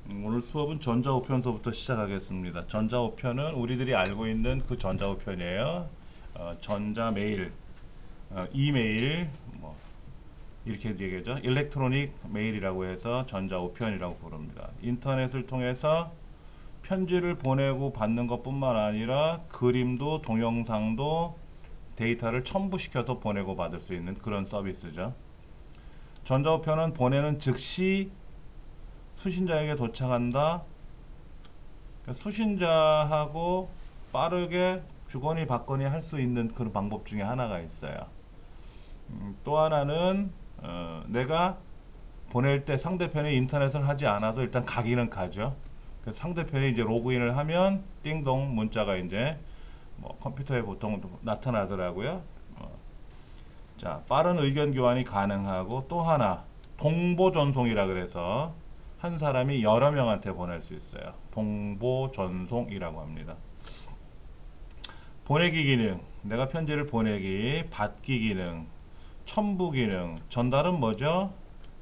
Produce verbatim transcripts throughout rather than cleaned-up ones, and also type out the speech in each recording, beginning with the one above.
음, 오늘 수업은 전자우편서부터 시작하겠습니다. 전자우편은 우리들이 알고 있는 그 전자우편이에요. 어, 전자메일, 어, 이메일, 뭐 이렇게 얘기하죠. 일렉트로닉 메일이라고 해서 전자우편이라고 부릅니다. 인터넷을 통해서 편지를 보내고 받는 것뿐만 아니라 그림도 동영상도 데이터를 첨부시켜서 보내고 받을 수 있는 그런 서비스죠. 전자우편은 보내는 즉시 수신자에게 도착한다. 그러니까 수신자하고 빠르게 주거니 받거니 할 수 있는 그런 방법 중에 하나가 있어요. 음, 또 하나는 어, 내가 보낼 때 상대편이 인터넷을 하지 않아도 일단 가기는 가죠. 그래서 상대편이 이제 로그인을 하면 띵동 문자가 이제 뭐 컴퓨터에 보통 나타나더라고요. 어, 자, 빠른 의견 교환이 가능하고 또 하나 동보 전송이라 그래서 한 사람이 여러 명한테 보낼 수 있어요. 동보 전송이라고 합니다. 보내기 기능, 내가 편지를 보내기, 받기 기능, 첨부 기능, 전달은 뭐죠?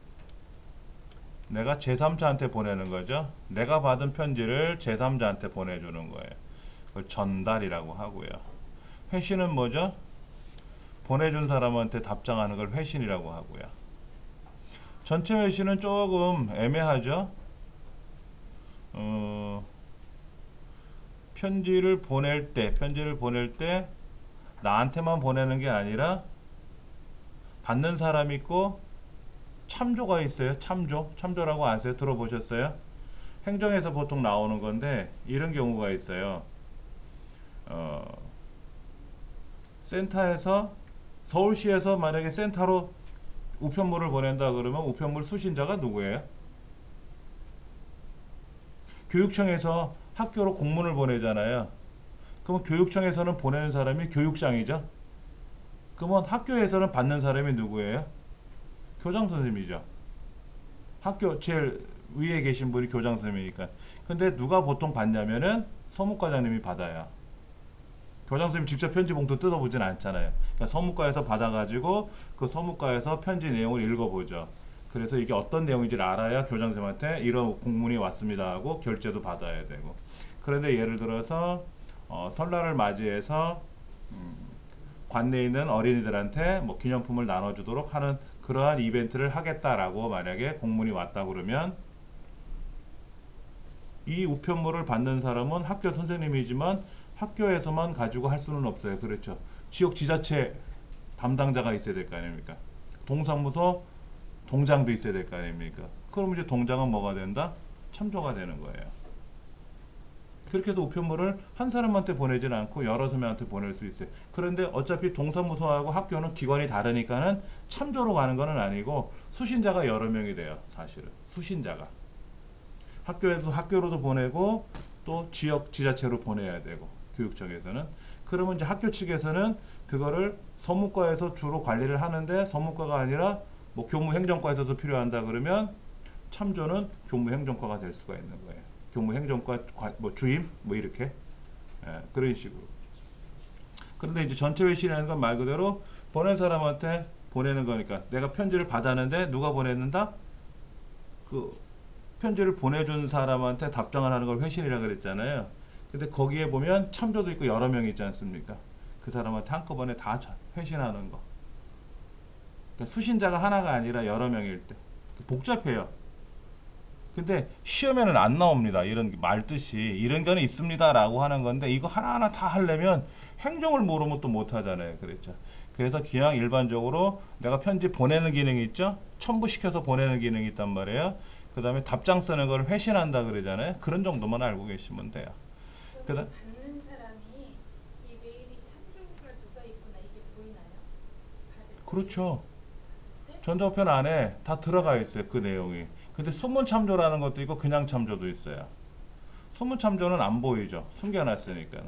내가 제삼자한테 보내는 거죠. 내가 받은 편지를 제삼자한테 보내주는 거예요. 그걸 전달이라고 하고요. 회신은 뭐죠? 보내준 사람한테 답장하는 걸 회신이라고 하고요. 전체 회신은 조금 애매하죠. 어, 편지를 보낼 때, 편지를 보낼 때 나한테만 보내는 게 아니라 받는 사람 있고 참조가 있어요. 참조. 참조라고 아세요? 들어보셨어요? 행정에서 보통 나오는 건데 이런 경우가 있어요. 어, 센터에서 서울시에서 만약에 센터로 우편물을 보낸다 그러면 우편물 수신자가 누구예요? 교육청에서 학교로 공문을 보내잖아요. 그러면 교육청에서는 보내는 사람이 교육장이죠. 그러면 학교에서는 받는 사람이 누구예요? 교장 선생님이죠. 학교 제일 위에 계신 분이 교장 선생님이니까. 근데 누가 보통 받냐면은 서무과장님이 받아요. 교장 선생님 직접 편지 봉투 뜯어보진 않잖아요. 그러니까 서무과에서 받아가지고 그 서무과에서 편지 내용을 읽어보죠. 그래서 이게 어떤 내용인지를 알아야 교장 선생님한테 이런 공문이 왔습니다 하고 결제도 받아야 되고. 그런데 예를 들어서 어, 설날을 맞이해서 음, 관내에 있는 어린이들한테 뭐 기념품을 나눠주도록 하는 그러한 이벤트를 하겠다라고 만약에 공문이 왔다 그러면 이 우편물을 받는 사람은 학교 선생님이지만 학교에서만 가지고 할 수는 없어요. 그렇죠. 지역 지자체 담당자가 있어야 될 거 아닙니까? 동사무소 동장도 있어야 될 거 아닙니까? 그럼 이제 동장은 뭐가 된다? 참조가 되는 거예요. 그렇게 해서 우편물을 한 사람한테 보내지는 않고 여러 사람한테 보낼 수 있어요. 그런데 어차피 동사무소하고 학교는 기관이 다르니까는 참조로 가는 건 아니고 수신자가 여러 명이 돼요. 사실은 수신자가 학교에도 학교로도 보내고 또 지역 지자체로 보내야 되고 교육청에서는 그러면 이제 학교 측에서는 그거를 서무과에서 주로 관리를 하는데 서무과가 아니라 뭐 교무행정과에서도 필요한다 그러면 참조는 교무행정과가 될 수가 있는 거예요. 교무행정과 뭐 주임 뭐 이렇게 예, 그런 식으로. 그런데 이제 전체 회신이라는 건 말 그대로 보낸 사람한테 보내는 거니까 내가 편지를 받았는데 누가 보냈는다? 그 편지를 보내준 사람한테 답장을 하는 걸 회신이라고 그랬잖아요. 근데 거기에 보면 참조도 있고 여러 명이 있지 않습니까? 그 사람한테 한꺼번에 다 회신하는 거. 그러니까 수신자가 하나가 아니라 여러 명일 때 복잡해요. 근데 시험에는 안 나옵니다. 이런 말 뜻이 이런 거는 있습니다라고 하는 건데 이거 하나하나 다 하려면 행정을 모르면 또 못 하잖아요. 그랬죠. 그래서 그냥 일반적으로 내가 편지 보내는 기능이 있죠. 첨부시켜서 보내는 기능이 있단 말이에요. 그 다음에 답장 쓰는 걸 회신한다 그러잖아요. 그런 정도만 알고 계시면 돼요. 그다 받는 사람이 이 메일이 참조가 누가 있구나 이게 보이나요? 그렇죠. 전자우편 안에 다 들어가 있어요. 그 내용이. 근데 수문 참조라는 것도 있고 그냥 참조도 있어요. 수문 참조는 안 보이죠. 숨겨놨으니까는.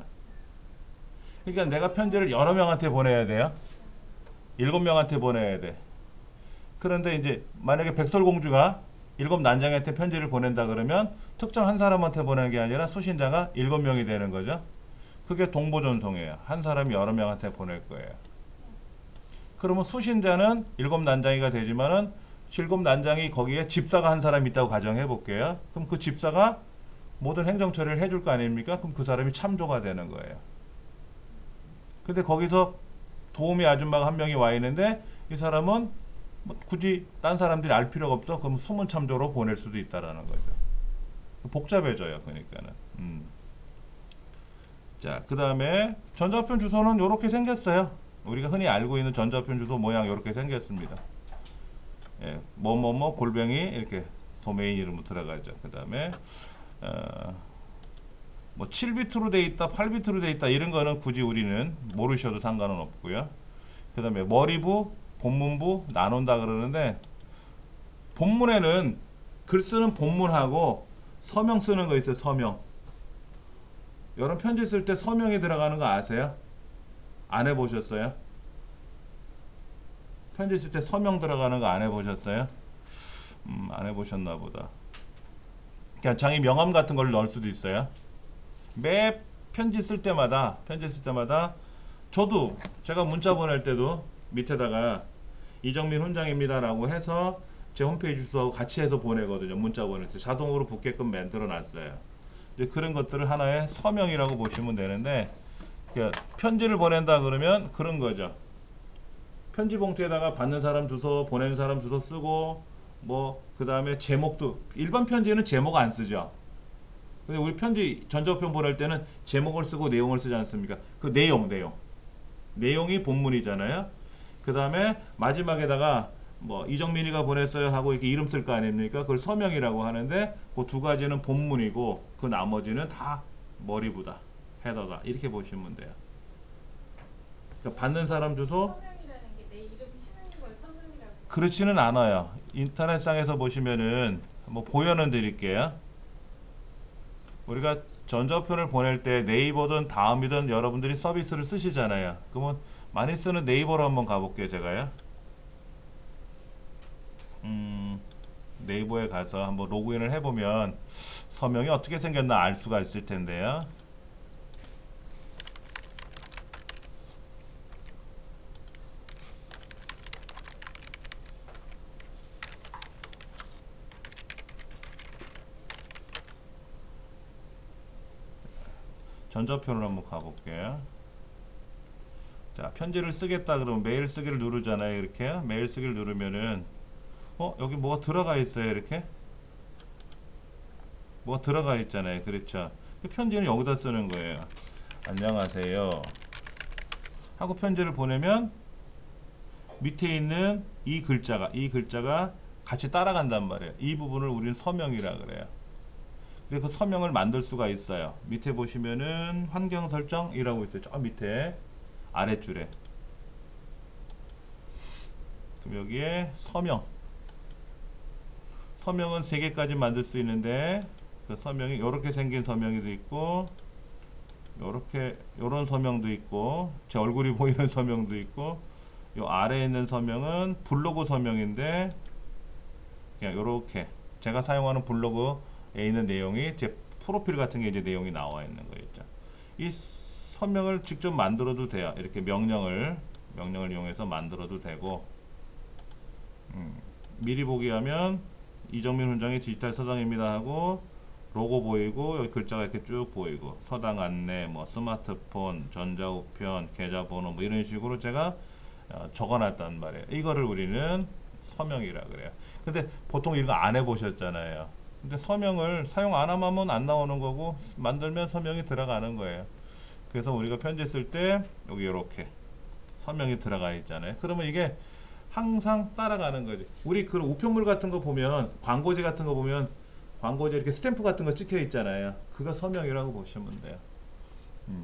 그러니까 내가 편지를 여러 명한테 보내야 돼요. 일곱 명한테 보내야 돼. 그런데 이제 만약에 백설공주가 일곱 난장한테 편지를 보낸다 그러면 특정 한 사람한테 보내는 게 아니라 수신자가 일곱 명이 되는 거죠. 그게 동보전송이에요. 한 사람이 여러 명한테 보낼 거예요. 그러면 수신자는 일곱 난장이가 되지만은 실검 난장이 거기에 집사가 한 사람 있다고 가정해 볼게요. 그럼 그 집사가 모든 행정 처리를 해줄 거 아닙니까? 그럼 그 사람이 참조가 되는 거예요. 근데 거기서 도우미 아줌마가 한 명이 와 있는데 이 사람은 뭐 굳이 딴 사람들이 알 필요가 없어. 그럼 숨은 참조로 보낼 수도 있다라는 거죠. 복잡해져요. 그러니까는. 음. 자, 그 다음에 전자우편 주소는 이렇게 생겼어요. 우리가 흔히 알고 있는 전자우편 주소 모양 이렇게 생겼습니다. 예, 뭐뭐뭐 골뱅이 이렇게 도메인 이름으로 들어가죠. 그 다음에 어, 뭐 칠 비트로 돼 있다, 팔 비트로 돼 있다 이런 거는 굳이 우리는 모르셔도 상관은 없고요. 그 다음에 머리부, 본문부 나눈다 그러는데 본문에는 글 쓰는 본문하고 서명 쓰는 거 있어요. 서명. 여러분 편지 쓸 때 서명이 들어가는 거 아세요? 안 해보셨어요? 편지 쓸 때 서명 들어가는 거 안 해보셨어요? 음, 안 해보셨나 보다. 그냥 장이 명함 같은 걸 넣을 수도 있어요. 매 편지 쓸 때마다 편지 쓸 때마다 저도 제가 문자 보낼 때도 밑에다가 이정민 훈장입니다라고 해서 제 홈페이지 주소하고 같이 해서 보내거든요. 문자 보낼 때 자동으로 붙게끔 만들어 놨어요. 이제 그런 것들을 하나의 서명이라고 보시면 되는데 그러니까 편지를 보낸다 그러면 그런 거죠. 편지 봉투에다가 받는 사람 주소, 보내는 사람 주소 쓰고 뭐 그 다음에 제목도 일반 편지는 제목 안 쓰죠. 근데 우리 편지 전자우편 보낼 때는 제목을 쓰고 내용을 쓰지 않습니까? 그 내용, 내용. 내용이 본문이잖아요. 그 다음에 마지막에다가 뭐 이정민이가 보냈어요 하고 이렇게 이름 쓸 거 아닙니까? 그걸 서명이라고 하는데 그 두 가지는 본문이고 그 나머지는 다 머리부다, 헤더다 이렇게 보시면 돼요. 그러니까 받는 사람 주소 서명이라는 게 내 이름 치는 걸 서명이라고. 그렇지는 않아요. 인터넷상에서 보시면은 뭐 보여는 드릴게요. 우리가 전자우편을 보낼 때 네이버든 다음이든 여러분들이 서비스를 쓰시잖아요. 그러면 많이 쓰는 네이버로 한번 가볼게요. 제가요. 음, 네이버에 가서 한번 로그인을 해보면 서명이 어떻게 생겼나 알 수가 있을 텐데요. 전자우편으로 한번 가볼게요. 자, 편지를 쓰겠다 그러면 메일 쓰기를 누르잖아요. 이렇게 메일 쓰기를 누르면은 어 여기 뭐가 들어가 있어요. 이렇게 뭐가 들어가 있잖아요. 그렇죠. 그 편지는 여기다 쓰는 거예요. 안녕하세요 하고 편지를 보내면 밑에 있는 이 글자가 이 글자가 같이 따라간단 말이에요. 이 부분을 우리는 서명이라 그래요. 근데 그 서명을 만들 수가 있어요. 밑에 보시면은 환경 설정이라고 있어요. 저 밑에 아랫줄에. 그럼 여기에 서명. 서명은 세 개까지 만들 수 있는데 그 서명이 이렇게 생긴 서명이도 있고 요렇게 요런 서명도 있고 제 얼굴이 보이는 서명도 있고 요 아래에 있는 서명은 블로그 서명인데 그냥 요렇게 제가 사용하는 블로그에 있는 내용이 제 프로필 같은 게 이제 내용이 나와 있는 거 있죠. 이 서명을 직접 만들어도 돼요. 이렇게 명령을 명령을 이용해서 만들어도 되고 음, 미리 보기 하면 이정민 훈장의 디지털 서당입니다 하고 로고 보이고 여기 글자가 이렇게 쭉 보이고 서당 안내 뭐 스마트폰 전자우편 계좌번호 뭐 이런 식으로 제가 어, 적어놨단 말이에요. 이거를 우리는 서명이라 그래요. 근데 보통 이거 안 해보셨잖아요. 근데 서명을 사용 안 하면 안 나오는 거고 만들면 서명이 들어가는 거예요. 그래서 우리가 편지 쓸 때 여기 이렇게 서명이 들어가 있잖아요. 그러면 이게 항상 따라가는 거지. 우리 그 우편물 같은 거 보면 광고지 같은 거 보면 광고지 이렇게 스탬프 같은 거 찍혀 있잖아요. 그거 서명이라고 보시면 돼요. 음.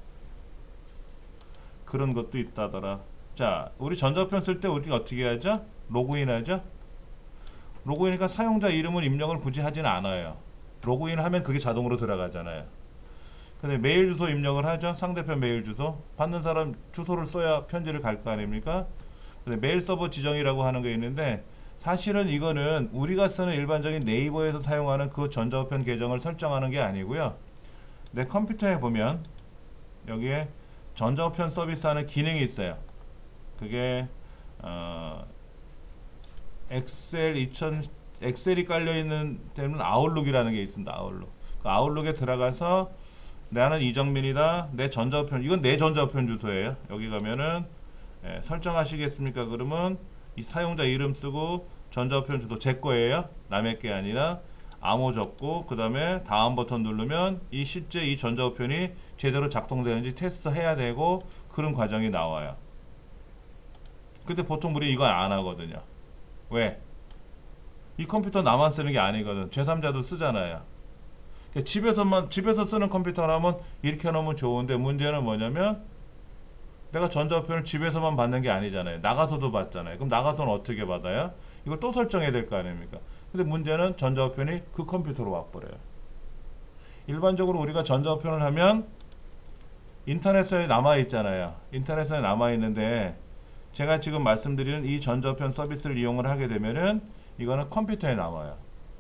그런 것도 있다더라. 자, 우리 전자우편 쓸 때 우리가 어떻게 하죠? 로그인 하죠? 로그인이니까 사용자 이름을 입력을 굳이 하진 않아요. 로그인 하면 그게 자동으로 들어가잖아요. 근데 메일 주소 입력을 하죠. 상대편 메일 주소. 받는 사람 주소를 써야 편지를 갈 거 아닙니까? 근데 메일 서버 지정이라고 하는 게 있는데 사실은 이거는 우리가 쓰는 일반적인 네이버에서 사용하는 그 전자우편 계정을 설정하는 게 아니고요. 내 컴퓨터에 보면 여기에 전자우편 서비스 하는 기능이 있어요. 그게 어 엑셀 이천 엑셀이 깔려 있는 데는 아웃룩이라는 게 있습니다. 아웃룩. 그 아웃룩에 들어가서 나는 이정민이다. 내 전자우편 이건 내 전자우편 주소예요. 여기 가면은 예, 설정하시겠습니까? 그러면 이 사용자 이름 쓰고 전자우편 주소 제 거예요. 남의 게 아니라 암호 적고 그 다음에 다음 버튼 누르면 이 실제 이 전자우편이 제대로 작동되는지 테스트 해야 되고 그런 과정이 나와요. 근데 보통 우리 이건 안 하거든요. 왜? 이 컴퓨터 나만 쓰는 게 아니거든. 제삼자도 쓰잖아요. 집에서만 집에서 쓰는 컴퓨터라면 이렇게 해놓으면 좋은데 문제는 뭐냐면 내가 전자우편을 집에서만 받는 게 아니잖아요. 나가서도 받잖아요. 그럼 나가서는 어떻게 받아요? 이걸 또 설정해야 될 거 아닙니까? 근데 문제는 전자우편이 그 컴퓨터로 와버려요. 일반적으로 우리가 전자우편을 하면 인터넷에 남아있잖아요. 인터넷에 남아있는데 제가 지금 말씀드리는 이 전자우편 서비스를 이용을 하게 되면은 이거는 컴퓨터에 남아요.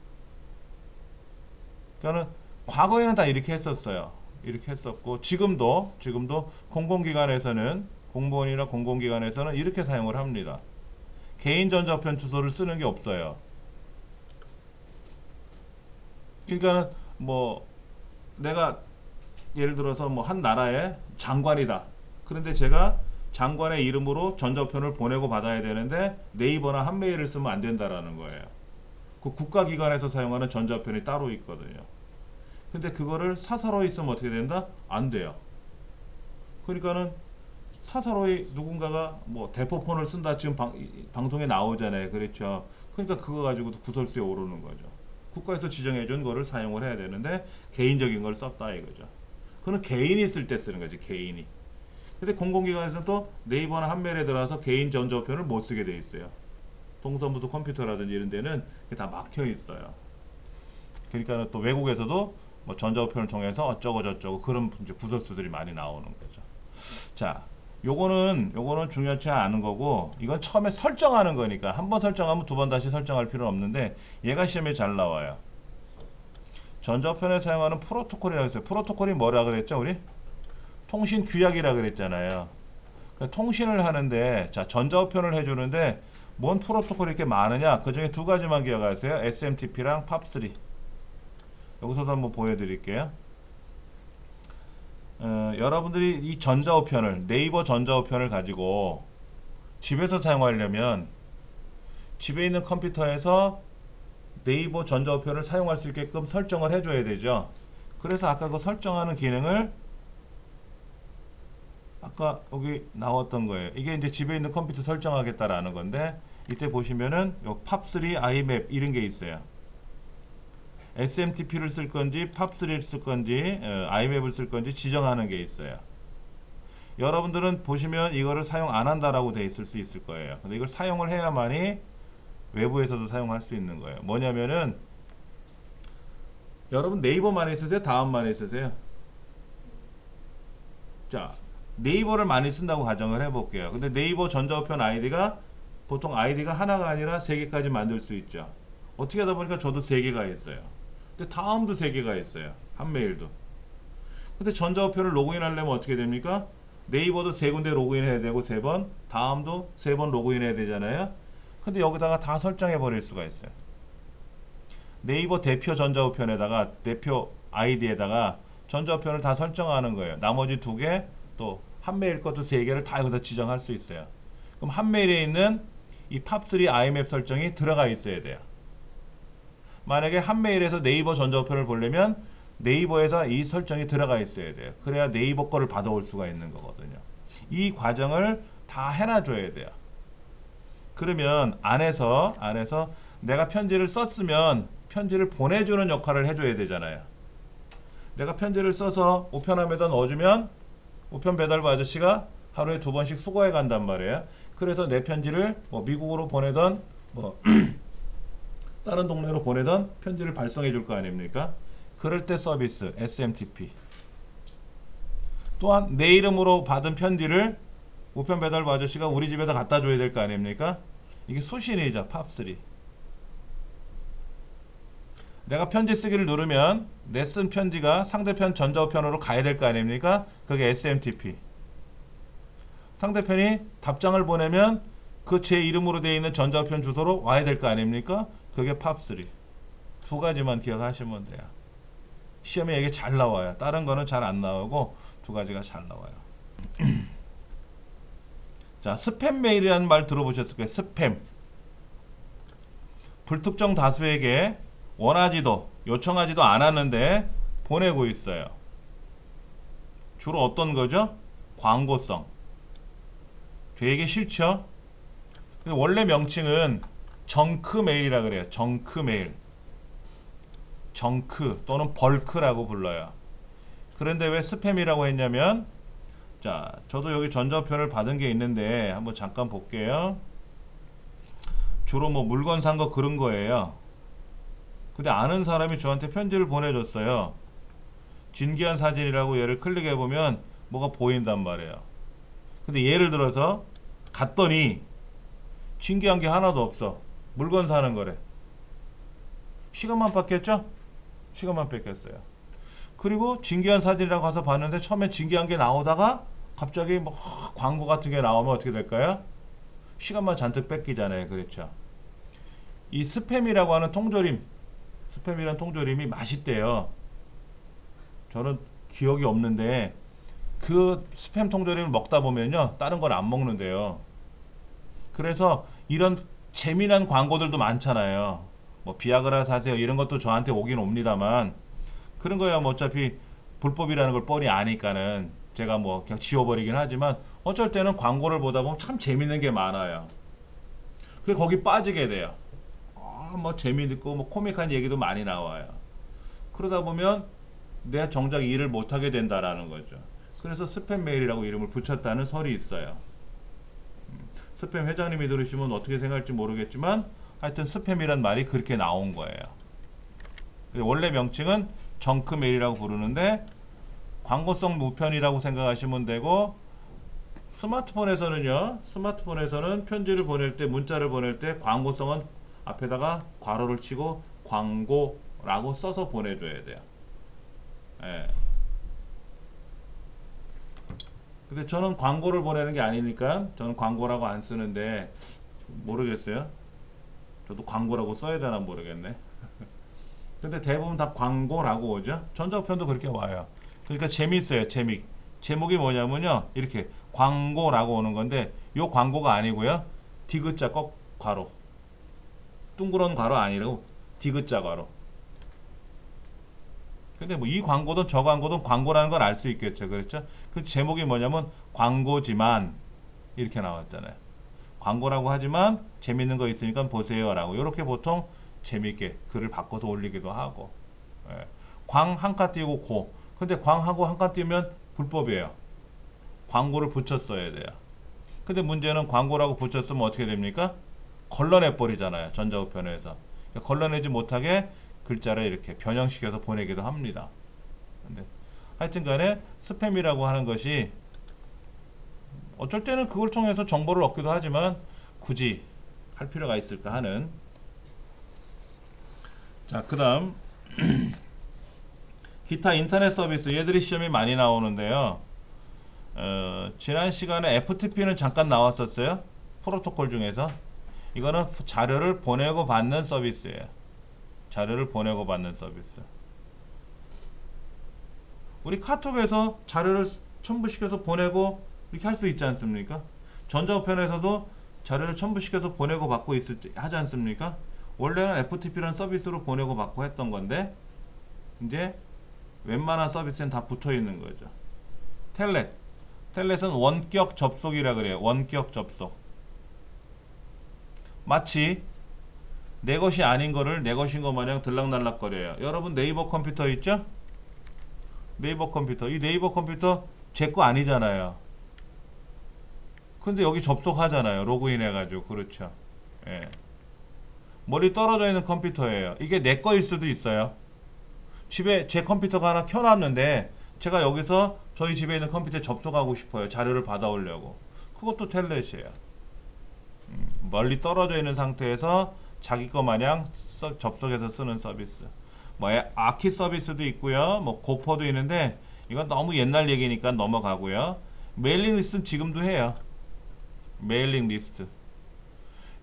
그러니까 과거에는 다 이렇게 했었어요. 이렇게 했었고 지금도 지금도 공공기관에서는 공무원이나 공공기관에서는 이렇게 사용을 합니다. 개인 전자우편 주소를 쓰는 게 없어요. 그러니까는 뭐 내가 예를 들어서 뭐 한 나라의 장관이다. 그런데 제가 장관의 이름으로 전자우편을 보내고 받아야 되는데 네이버나 한메일을 쓰면 안 된다라는 거예요. 그 국가기관에서 사용하는 전자우편이 따로 있거든요. 근데 그거를 사사로이 쓰면 어떻게 된다? 안 돼요. 그러니까는 사사로이 누군가가 뭐 대포폰을 쓴다 지금 방, 방송에 나오잖아요. 그렇죠. 그러니까 그거 가지고도 구설수에 오르는 거죠. 국가에서 지정해준 거를 사용을 해야 되는데 개인적인 걸 썼다 이거죠. 그건 개인이 쓸 때 쓰는 거지. 개인이. 근데 공공기관에서는 또 네이버나 한메일에 들어가서 개인 전자우편을 못 쓰게 돼 있어요. 동서무소 컴퓨터라든지 이런 데는 다 막혀 있어요. 그러니까 또 외국에서도 뭐 전자우편을 통해서 어쩌고 저쩌고 그런 이제 구설수들이 많이 나오는 거죠. 자, 요거는 요거는 중요치 않은 거고 이건 처음에 설정하는 거니까 한 번 설정하면 두 번 다시 설정할 필요는 없는데 얘가 시험에 잘 나와요. 전자우편에 사용하는 프로토콜이라고 했어요. 프로토콜이 뭐라 그랬죠, 우리? 통신 규약이라 그랬잖아요. 그러니까 통신을 하는데 자 전자우편을 해주는데 뭔 프로토콜이 이렇게 많으냐? 그 중에 두 가지만 기억하세요. 에스엠티피랑 팝쓰리. 여기서도 한번 보여드릴게요. 어, 여러분들이 이 전자우편을 네이버 전자우편을 가지고 집에서 사용하려면 집에 있는 컴퓨터에서 네이버 전자우편을 사용할 수 있게끔 설정을 해줘야 되죠. 그래서 아까 그 설정하는 기능을 아까 여기 나왔던 거예요. 이게 이제 집에 있는 컴퓨터 설정하겠다라는 건데 이때 보시면은 요 팝쓰리 아이맵 이런 게 있어요. 에스엠티피를 쓸 건지 팝쓰리를 쓸 건지 어, 아이맵을 쓸 건지 지정하는 게 있어요. 여러분들은 보시면 이거를 사용 안 한다라고 돼 있을 수 있을 거예요. 근데 이걸 사용을 해야만이 외부에서도 사용할 수 있는 거예요. 뭐냐면은 여러분 네이버만 있으세요? 다음만 있으세요? 자, 네이버를 많이 쓴다고 가정을 해볼게요. 근데 네이버 전자우편 아이디가 보통 아이디가 하나가 아니라 세 개까지 만들 수 있죠. 어떻게 하다 보니까 저도 세 개가 있어요. 근데 다음도 세 개가 있어요. 한메일도. 근데 전자우편을 로그인 하려면 어떻게 됩니까? 네이버도 세 군데 로그인 해야 되고 세 번, 다음도 세 번 로그인 해야 되잖아요. 근데 여기다가 다 설정해 버릴 수가 있어요. 네이버 대표 전자우편에다가 대표 아이디에다가 전자우편을 다 설정하는 거예요. 나머지 두 개, 또 한메일 것도 세 개를 다 여기다 지정할 수 있어요. 그럼 한메일에 있는 이 팝쓰리 아이맵 설정이 들어가 있어야 돼요. 만약에 한메일에서 네이버 전자우편을 보려면 네이버에서 이 설정이 들어가 있어야 돼요. 그래야 네이버 거를 받아올 수가 있는 거거든요. 이 과정을 다 해놔줘야 돼요. 그러면 안에서 안에서 내가 편지를 썼으면 편지를 보내주는 역할을 해줘야 되잖아요. 내가 편지를 써서 우편함에다 넣어주면 우편 배달부 아저씨가 하루에 두 번씩 수거해 간단 말이에요. 그래서 내 편지를 뭐 미국으로 보내던 뭐 다른 동네로 보내던 편지를 발송해 줄 거 아닙니까? 그럴 때 서비스 에스엠티피. 또한 내 이름으로 받은 편지를 우편 배달부 아저씨가 우리 집에다 갖다 줘야 될 거 아닙니까? 이게 수신이죠. 팝쓰리. 내가 편지 쓰기를 누르면 내 쓴 편지가 상대편 전자우편으로 가야 될 거 아닙니까? 그게 에스엠티피. 상대편이 답장을 보내면 그 제 이름으로 되어 있는 전자우편 주소로 와야 될 거 아닙니까? 그게 팝쓰리. 두 가지만 기억하시면 돼요. 시험에 이게 잘 나와요. 다른 거는 잘 안 나오고 두 가지가 잘 나와요. 자, 스팸 메일이라는 말 들어보셨을 거예요. 스팸. 불특정 다수에게 원하지도 요청하지도 않았는데 보내고 있어요. 주로 어떤 거죠? 광고성. 되게 싫죠? 원래 명칭은 정크 메일이라 그래요. 정크 메일. 정크 또는 벌크라고 불러요. 그런데 왜 스팸이라고 했냐면, 자, 저도 여기 전자우편을 받은 게 있는데 한번 잠깐 볼게요. 주로 뭐 물건 산 거 그런 거예요. 근데 아는 사람이 저한테 편지를 보내줬어요. 진기한 사진이라고 얘를 클릭해 보면 뭐가 보인단 말이에요. 근데 예를 들어서 갔더니 진기한 게 하나도 없어. 물건 사는 거래. 시간만 뺏겼죠? 시간만 뺏겼어요. 그리고 진기한 사진이라고 가서 봤는데 처음에 진기한 게 나오다가 갑자기 뭐 광고 같은 게 나오면 어떻게 될까요? 시간만 잔뜩 뺏기잖아요. 그렇죠? 이 스팸이라고 하는 통조림, 스팸이라는 통조림이 맛있대요. 저는 기억이 없는데 그 스팸 통조림을 먹다 보면요, 다른 걸 안 먹는데요. 그래서 이런 재미난 광고들도 많잖아요. 뭐 비아그라 사세요 이런 것도 저한테 오긴 옵니다만, 그런 거야 뭐 어차피 불법이라는 걸 뻔히 아니까는 제가 뭐 그냥 지워버리긴 하지만, 어쩔 때는 광고를 보다 보면 참 재밌는 게 많아요. 그게 거기 빠지게 돼요. 아, 뭐 재미있고 뭐 코믹한 얘기도 많이 나와요. 그러다 보면 내가 정작 일을 못하게 된다라는 거죠. 그래서 스팸 메일이라고 이름을 붙였다는 설이 있어요. 스팸 회장님이 들으시면 어떻게 생각할지 모르겠지만 하여튼 스팸이란 말이 그렇게 나온 거예요. 원래 명칭은 정크 메일이라고 부르는데 광고성 무편이라고 생각하시면 되고, 스마트폰에서는요, 스마트폰에서는 편지를 보낼 때, 문자를 보낼 때 광고성은 앞에다가 괄호를 치고 광고라고 써서 보내줘야 돼요. 예. 근데 저는 광고를 보내는 게 아니니까 저는 광고라고 안 쓰는데, 모르겠어요. 저도 광고라고 써야 되나 모르겠네. 근데 대부분 다 광고라고 오죠. 전자우편도 그렇게 와요. 그러니까 재미있어요. 재미. 제목이 뭐냐면요, 이렇게 광고라고 오는 건데, 요 광고가 아니고요, 디귿자 꼭 괄호, 둥그런 괄호 아니라고 디귿자 괄호. 근데 뭐 이 광고든 저 광고든 광고라는 걸 알 수 있겠죠. 그렇죠? 그 제목이 뭐냐면 광고지만 이렇게 나왔잖아요. 광고라고 하지만 재밌는 거 있으니까 보세요 라고, 이렇게 보통 재밌게 글을 바꿔서 올리기도 하고. 예. 광 한 칸 띄우고 고. 근데 광하고 한 칸 띄우면 불법이에요. 광고를 붙였어야 돼요. 근데 문제는 광고라고 붙였으면 어떻게 됩니까? 걸러내 버리잖아요. 전자우편에서. 걸러내지 못하게 글자를 이렇게 변형시켜서 보내기도 합니다. 근데 하여튼 간에 스팸이라고 하는 것이 어쩔 때는 그걸 통해서 정보를 얻기도 하지만 굳이 할 필요가 있을까 하는. 자, 그 다음 기타 인터넷 서비스, 얘들이 시험이 많이 나오는데요. 어, 지난 시간에 에프티피는 잠깐 나왔었어요. 프로토콜 중에서. 이거는 자료를 보내고 받는 서비스예요. 자료를 보내고 받는 서비스. 우리 카톡에서 자료를 첨부시켜서 보내고 이렇게 할 수 있지 않습니까? 전자우편에서도 자료를 첨부시켜서 보내고 받고 있을, 하지 않습니까? 원래는 에프티피라는 서비스로 보내고 받고 했던 건데, 이제 웬만한 서비스는 다 붙어 있는 거죠. 텔넷. 텔넷은 원격 접속이라 그래요. 원격 접속. 마치 내 것이 아닌 거를 내 것인 것 마냥 들락날락거려요. 여러분 네이버 컴퓨터 있죠? 네이버 컴퓨터. 이 네이버 컴퓨터 제 거 아니잖아요. 근데 여기 접속하잖아요. 로그인 해가지고. 그렇죠. 예. 멀리 떨어져 있는 컴퓨터예요. 이게 내 거일 수도 있어요. 집에 제 컴퓨터가 하나 켜놨는데 제가 여기서 저희 집에 있는 컴퓨터에 접속하고 싶어요. 자료를 받아오려고. 그것도 텔넷이에요. 음, 멀리 떨어져 있는 상태에서 자기 거 마냥 서, 접속해서 쓰는 서비스. 뭐 아키 서비스도 있고요. 뭐 고퍼도 있는데 이건 너무 옛날 얘기니까 넘어가고요. 메일링 리스트는 지금도 해요. 메일링 리스트.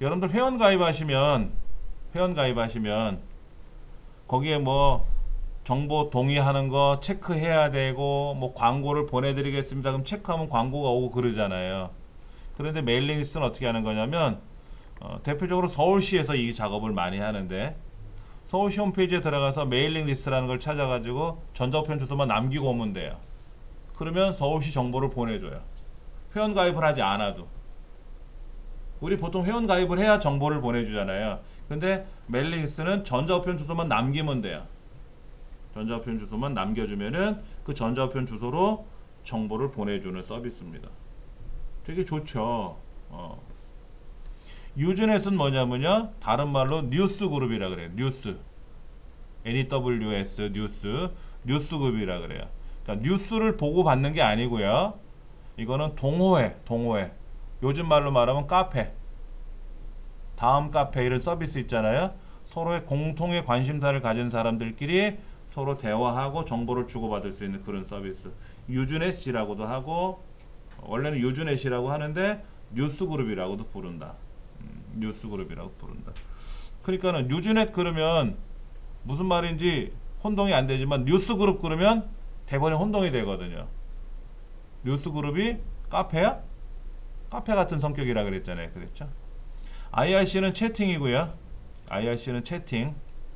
여러분들 회원 가입하시면 회원 가입하시면 거기에 뭐 정보 동의하는 거 체크해야 되고 뭐 광고를 보내드리겠습니다. 그럼 체크하면 광고가 오고 그러잖아요. 그런데 메일링 리스트는 어떻게 하는 거냐면 어, 대표적으로 서울시에서 이 작업을 많이 하는데 서울시 홈페이지에 들어가서 메일링 리스트라는 걸 찾아가지고 전자우편 주소만 남기고 오면 돼요. 그러면 서울시 정보를 보내줘요. 회원 가입을 하지 않아도. 우리 보통 회원 가입을 해야 정보를 보내주잖아요. 근데 메일링 리스트는 전자우편 주소만 남기면 돼요. 전자우편 주소만 남겨주면은 그 전자우편 주소로 정보를 보내주는 서비스입니다. 되게 좋죠. 어. 유즈넷은 뭐냐면요, 다른 말로 뉴스 그룹이라 그래요. 뉴스, N-E-W-S, 뉴스, 뉴스 그룹이라 그래요. 그러니까 뉴스를 보고 받는 게 아니고요. 이거는 동호회, 동호회. 요즘 말로 말하면 카페. 다음 카페 이런 서비스 있잖아요. 서로의 공통의 관심사를 가진 사람들끼리 서로 대화하고 정보를 주고받을 수 있는 그런 서비스. 유즈넷이라고도 하고, 원래는 유즈넷이라고 하는데 뉴스그룹이라고도 부른다. 음, 뉴스그룹이라고 부른다. 그러니까는 유즈넷 그러면 무슨 말인지 혼동이 안 되지만 뉴스그룹 그러면 대번에 혼동이 되거든요. 뉴스그룹이 카페야? 카페 같은 성격이라 그랬잖아요. 그랬죠? 아이알씨는 채팅이고요. 아이알씨는 채팅.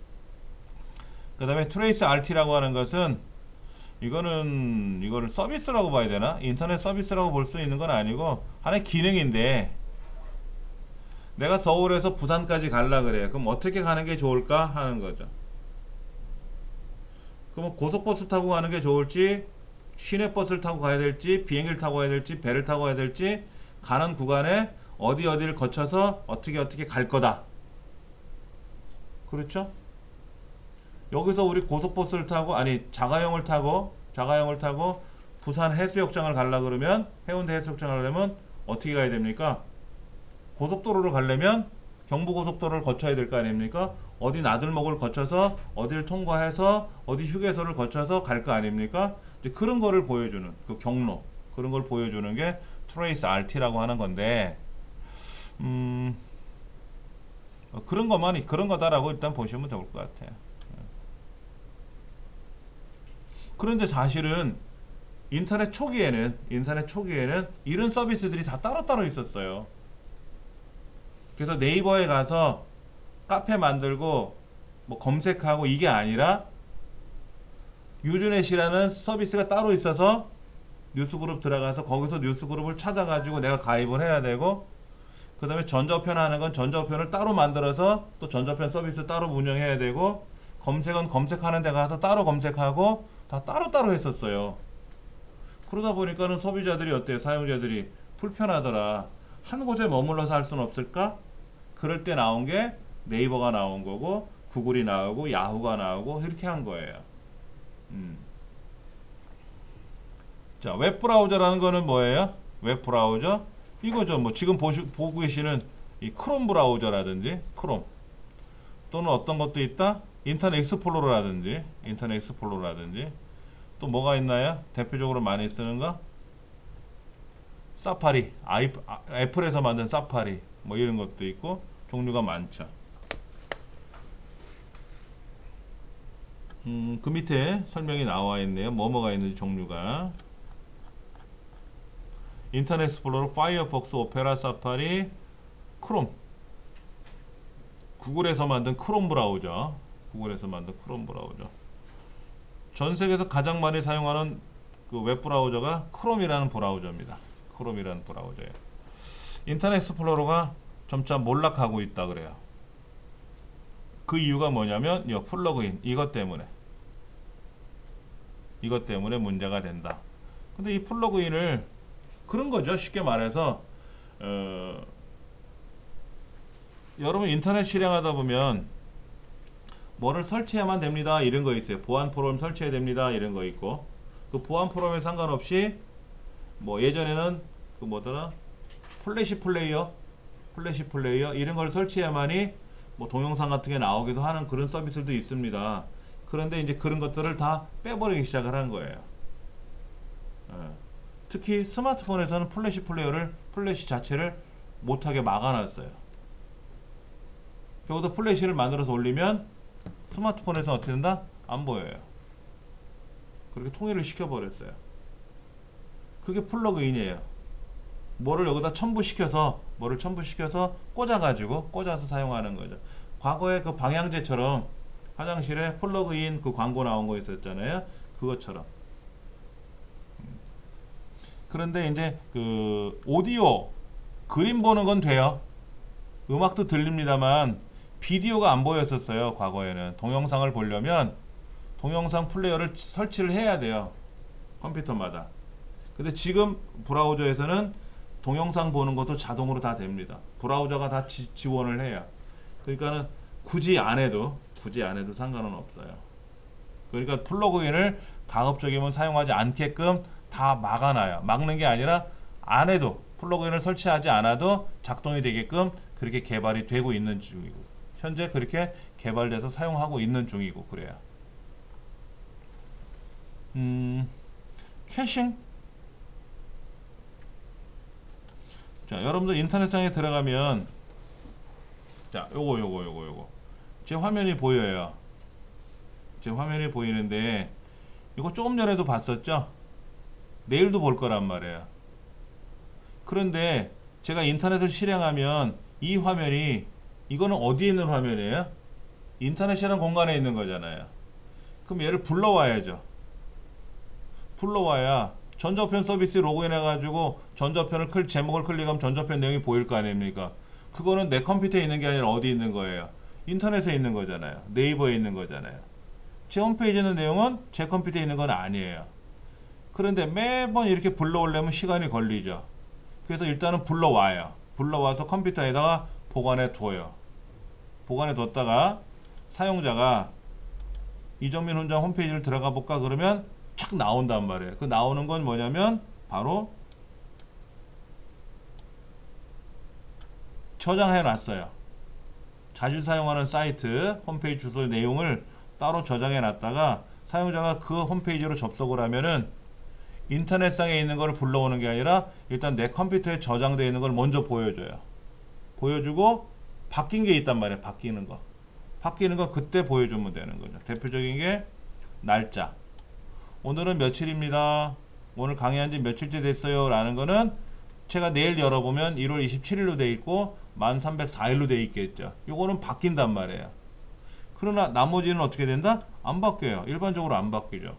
그 다음에 트레이스 알티라고 하는 것은 이거는 이거를 서비스라고 봐야 되나? 인터넷 서비스라고 볼 수 있는 건 아니고 하나의 기능인데, 내가 서울에서 부산까지 갈라 그래요. 그럼 어떻게 가는 게 좋을까 하는 거죠. 그럼 고속버스 타고 가는 게 좋을지, 시내버스를 타고 가야 될지, 비행기를 타고 가야 될지, 배를 타고 가야 될지, 가는 구간에 어디 어디를 거쳐서 어떻게 어떻게 갈 거다. 그렇죠? 여기서 우리 고속버스를 타고, 아니 자가용을 타고 자가용을 타고 부산 해수욕장을 가려 그러면, 해운대 해수욕장을 가려면 어떻게 가야 됩니까? 고속도로를 가려면 경부고속도로를 거쳐야 될 거 아닙니까? 어디 나들목을 거쳐서 어디를 통과해서 어디 휴게소를 거쳐서 갈 거 아닙니까? 이제 그런 거를 보여주는 그 경로, 그런 걸 보여주는 게 트레이스 알티라고 하는 건데, 음, 그런 것만 그런 거다라고 일단 보시면 좋을 것 같아요. 그런데 사실은 인터넷 초기에는 인터넷 초기에는 이런 서비스들이 다 따로따로 있었어요. 그래서 네이버에 가서 카페 만들고 뭐 검색하고 이게 아니라 유즈넷이라는 서비스가 따로 있어서 뉴스그룹 들어가서 거기서 뉴스그룹을 찾아가지고 내가 가입을 해야 되고, 그 다음에 전자우편 하는 건 전자우편을 따로 만들어서 또 전자우편 서비스 따로 운영해야 되고, 검색은 검색하는 데 가서 따로 검색하고, 다 따로따로 했었어요. 그러다 보니까는 소비자들이 어때요? 사용자들이 불편하더라. 한 곳에 머물러서 할 수는 없을까? 그럴 때 나온 게 네이버가 나온 거고, 구글이 나오고, 야후가 나오고, 이렇게 한 거예요. 음. 자, 웹브라우저라는 거는 뭐예요? 웹브라우저? 이거죠. 뭐 지금 보시, 보고 계시는 이 크롬 브라우저라든지, 크롬. 또는 어떤 것도 있다? 인터넷 익스플로러라든지, 인터넷 익스플로러라든지. 또 뭐가 있나요? 대표적으로 많이 쓰는 거? 사파리, 아이, 아, 애플에서 만든 사파리, 뭐 이런 것도 있고, 종류가 많죠. 음, 그 밑에 설명이 나와 있네요. 뭐뭐가 있는지 종류가. 인터넷 익스플로러, 파이어폭스, 오페라, 사파리, 크롬. 구글에서 만든 크롬 브라우저. 구글에서 만든 크롬 브라우저. 전 세계에서 가장 많이 사용하는 그 웹브라우저가 크롬이라는 브라우저입니다. 크롬이라는 브라우저예요. 인터넷 익스플로러가 점차 몰락하고 있다 그래요. 그 이유가 뭐냐면 이 플러그인 이것 때문에 이것 때문에 문제가 된다. 근데 이 플러그인을 그런 거죠. 쉽게 말해서 어, 여러분 인터넷 실행하다 보면 뭐를 설치해야만 됩니다. 이런 거 있어요. 보안 프로그램 설치해야 됩니다. 이런 거 있고, 그 보안 프로그램에 상관없이 뭐 예전에는 그 뭐더라 플래시 플레이어 플래시 플레이어 이런 걸 설치해야만이 뭐 동영상 같은 게 나오기도 하는 그런 서비스도 있습니다. 그런데 이제 그런 것들을 다 빼버리기 시작을 한 거예요. 예. 특히 스마트폰에서는 플래시 플레이어를 플래시 자체를 못하게 막아놨어요. 여기서 플래시를 만들어서 올리면 스마트폰에서 어떻게 된다? 안 보여요. 그렇게 통일을 시켜버렸어요. 그게 플러그인이에요. 뭐를 여기다 첨부시켜서 뭐를 첨부시켜서 꽂아가지고 꽂아서 사용하는 거죠. 과거에 그 방향제처럼 화장실에 플러그인 그 광고 나온 거 있었잖아요. 그것처럼. 그런데 이제 그 오디오 그림 보는 건 돼요. 음악도 들립니다만 비디오가 안 보였었어요. 과거에는 동영상을 보려면 동영상 플레이어를 설치를 해야 돼요. 컴퓨터마다. 근데 지금 브라우저에서는 동영상 보는 것도 자동으로 다 됩니다. 브라우저가 다 지, 지원을 해요. 그러니까는 굳이 안 해도 굳이 안 해도 상관은 없어요. 그러니까 플러그인을 가급적이면 사용하지 않게끔 다 막아놔요. 막는 게 아니라 안 해도 플러그인을 설치하지 않아도 작동이 되게끔 그렇게 개발이 되고 있는 중이고 현재 그렇게 개발돼서 사용하고 있는 중이고 그래요. 음, 캐싱. 자, 여러분들 인터넷상에 들어가면 자, 요거 요거 요거 요거 제 화면이 보여요. 제 화면이 보이는데 이거 조금 전에도 봤었죠? 내일도 볼 거란 말이에요. 그런데 제가 인터넷을 실행하면 이 화면이 이거는 어디에 있는 화면이에요? 인터넷이라는 공간에 있는 거잖아요. 그럼 얘를 불러와야죠. 불러와야 전자우편 서비스에 로그인 해가지고 전자우편을 클, 제목을 클릭하면 전자우편 내용이 보일 거 아닙니까? 그거는 내 컴퓨터에 있는 게 아니라 어디 있는 거예요? 인터넷에 있는 거잖아요. 네이버에 있는 거잖아요. 제 홈페이지에 있는 내용은 제 컴퓨터에 있는 건 아니에요. 그런데 매번 이렇게 불러오려면 시간이 걸리죠. 그래서 일단은 불러와요. 불러와서 컴퓨터에다가 보관해 둬요. 보관해 뒀다가 사용자가 이정민 훈장 홈페이지를 들어가 볼까 그러면 착 나온단 말이에요. 그 나오는 건 뭐냐면 바로 저장해 놨어요. 자주 사용하는 사이트 홈페이지 주소 내용을 따로 저장해 놨다가 사용자가 그 홈페이지로 접속을 하면은 인터넷상에 있는 걸 불러오는 게 아니라 일단 내 컴퓨터에 저장되어 있는 걸 먼저 보여줘요. 보여주고 바뀐 게 있단 말이에요. 바뀌는 거. 바뀌는 거 그때 보여주면 되는 거죠. 대표적인 게 날짜. 오늘은 며칠입니다. 오늘 강의한 지 며칠째 됐어요. 라는 거는 제가 내일 열어보면 일월 이십칠일로 돼 있고 만 삼백사일로 돼 있겠죠. 요거는 바뀐단 말이에요. 그러나 나머지는 어떻게 된다? 안 바뀌어요. 일반적으로 안 바뀌죠.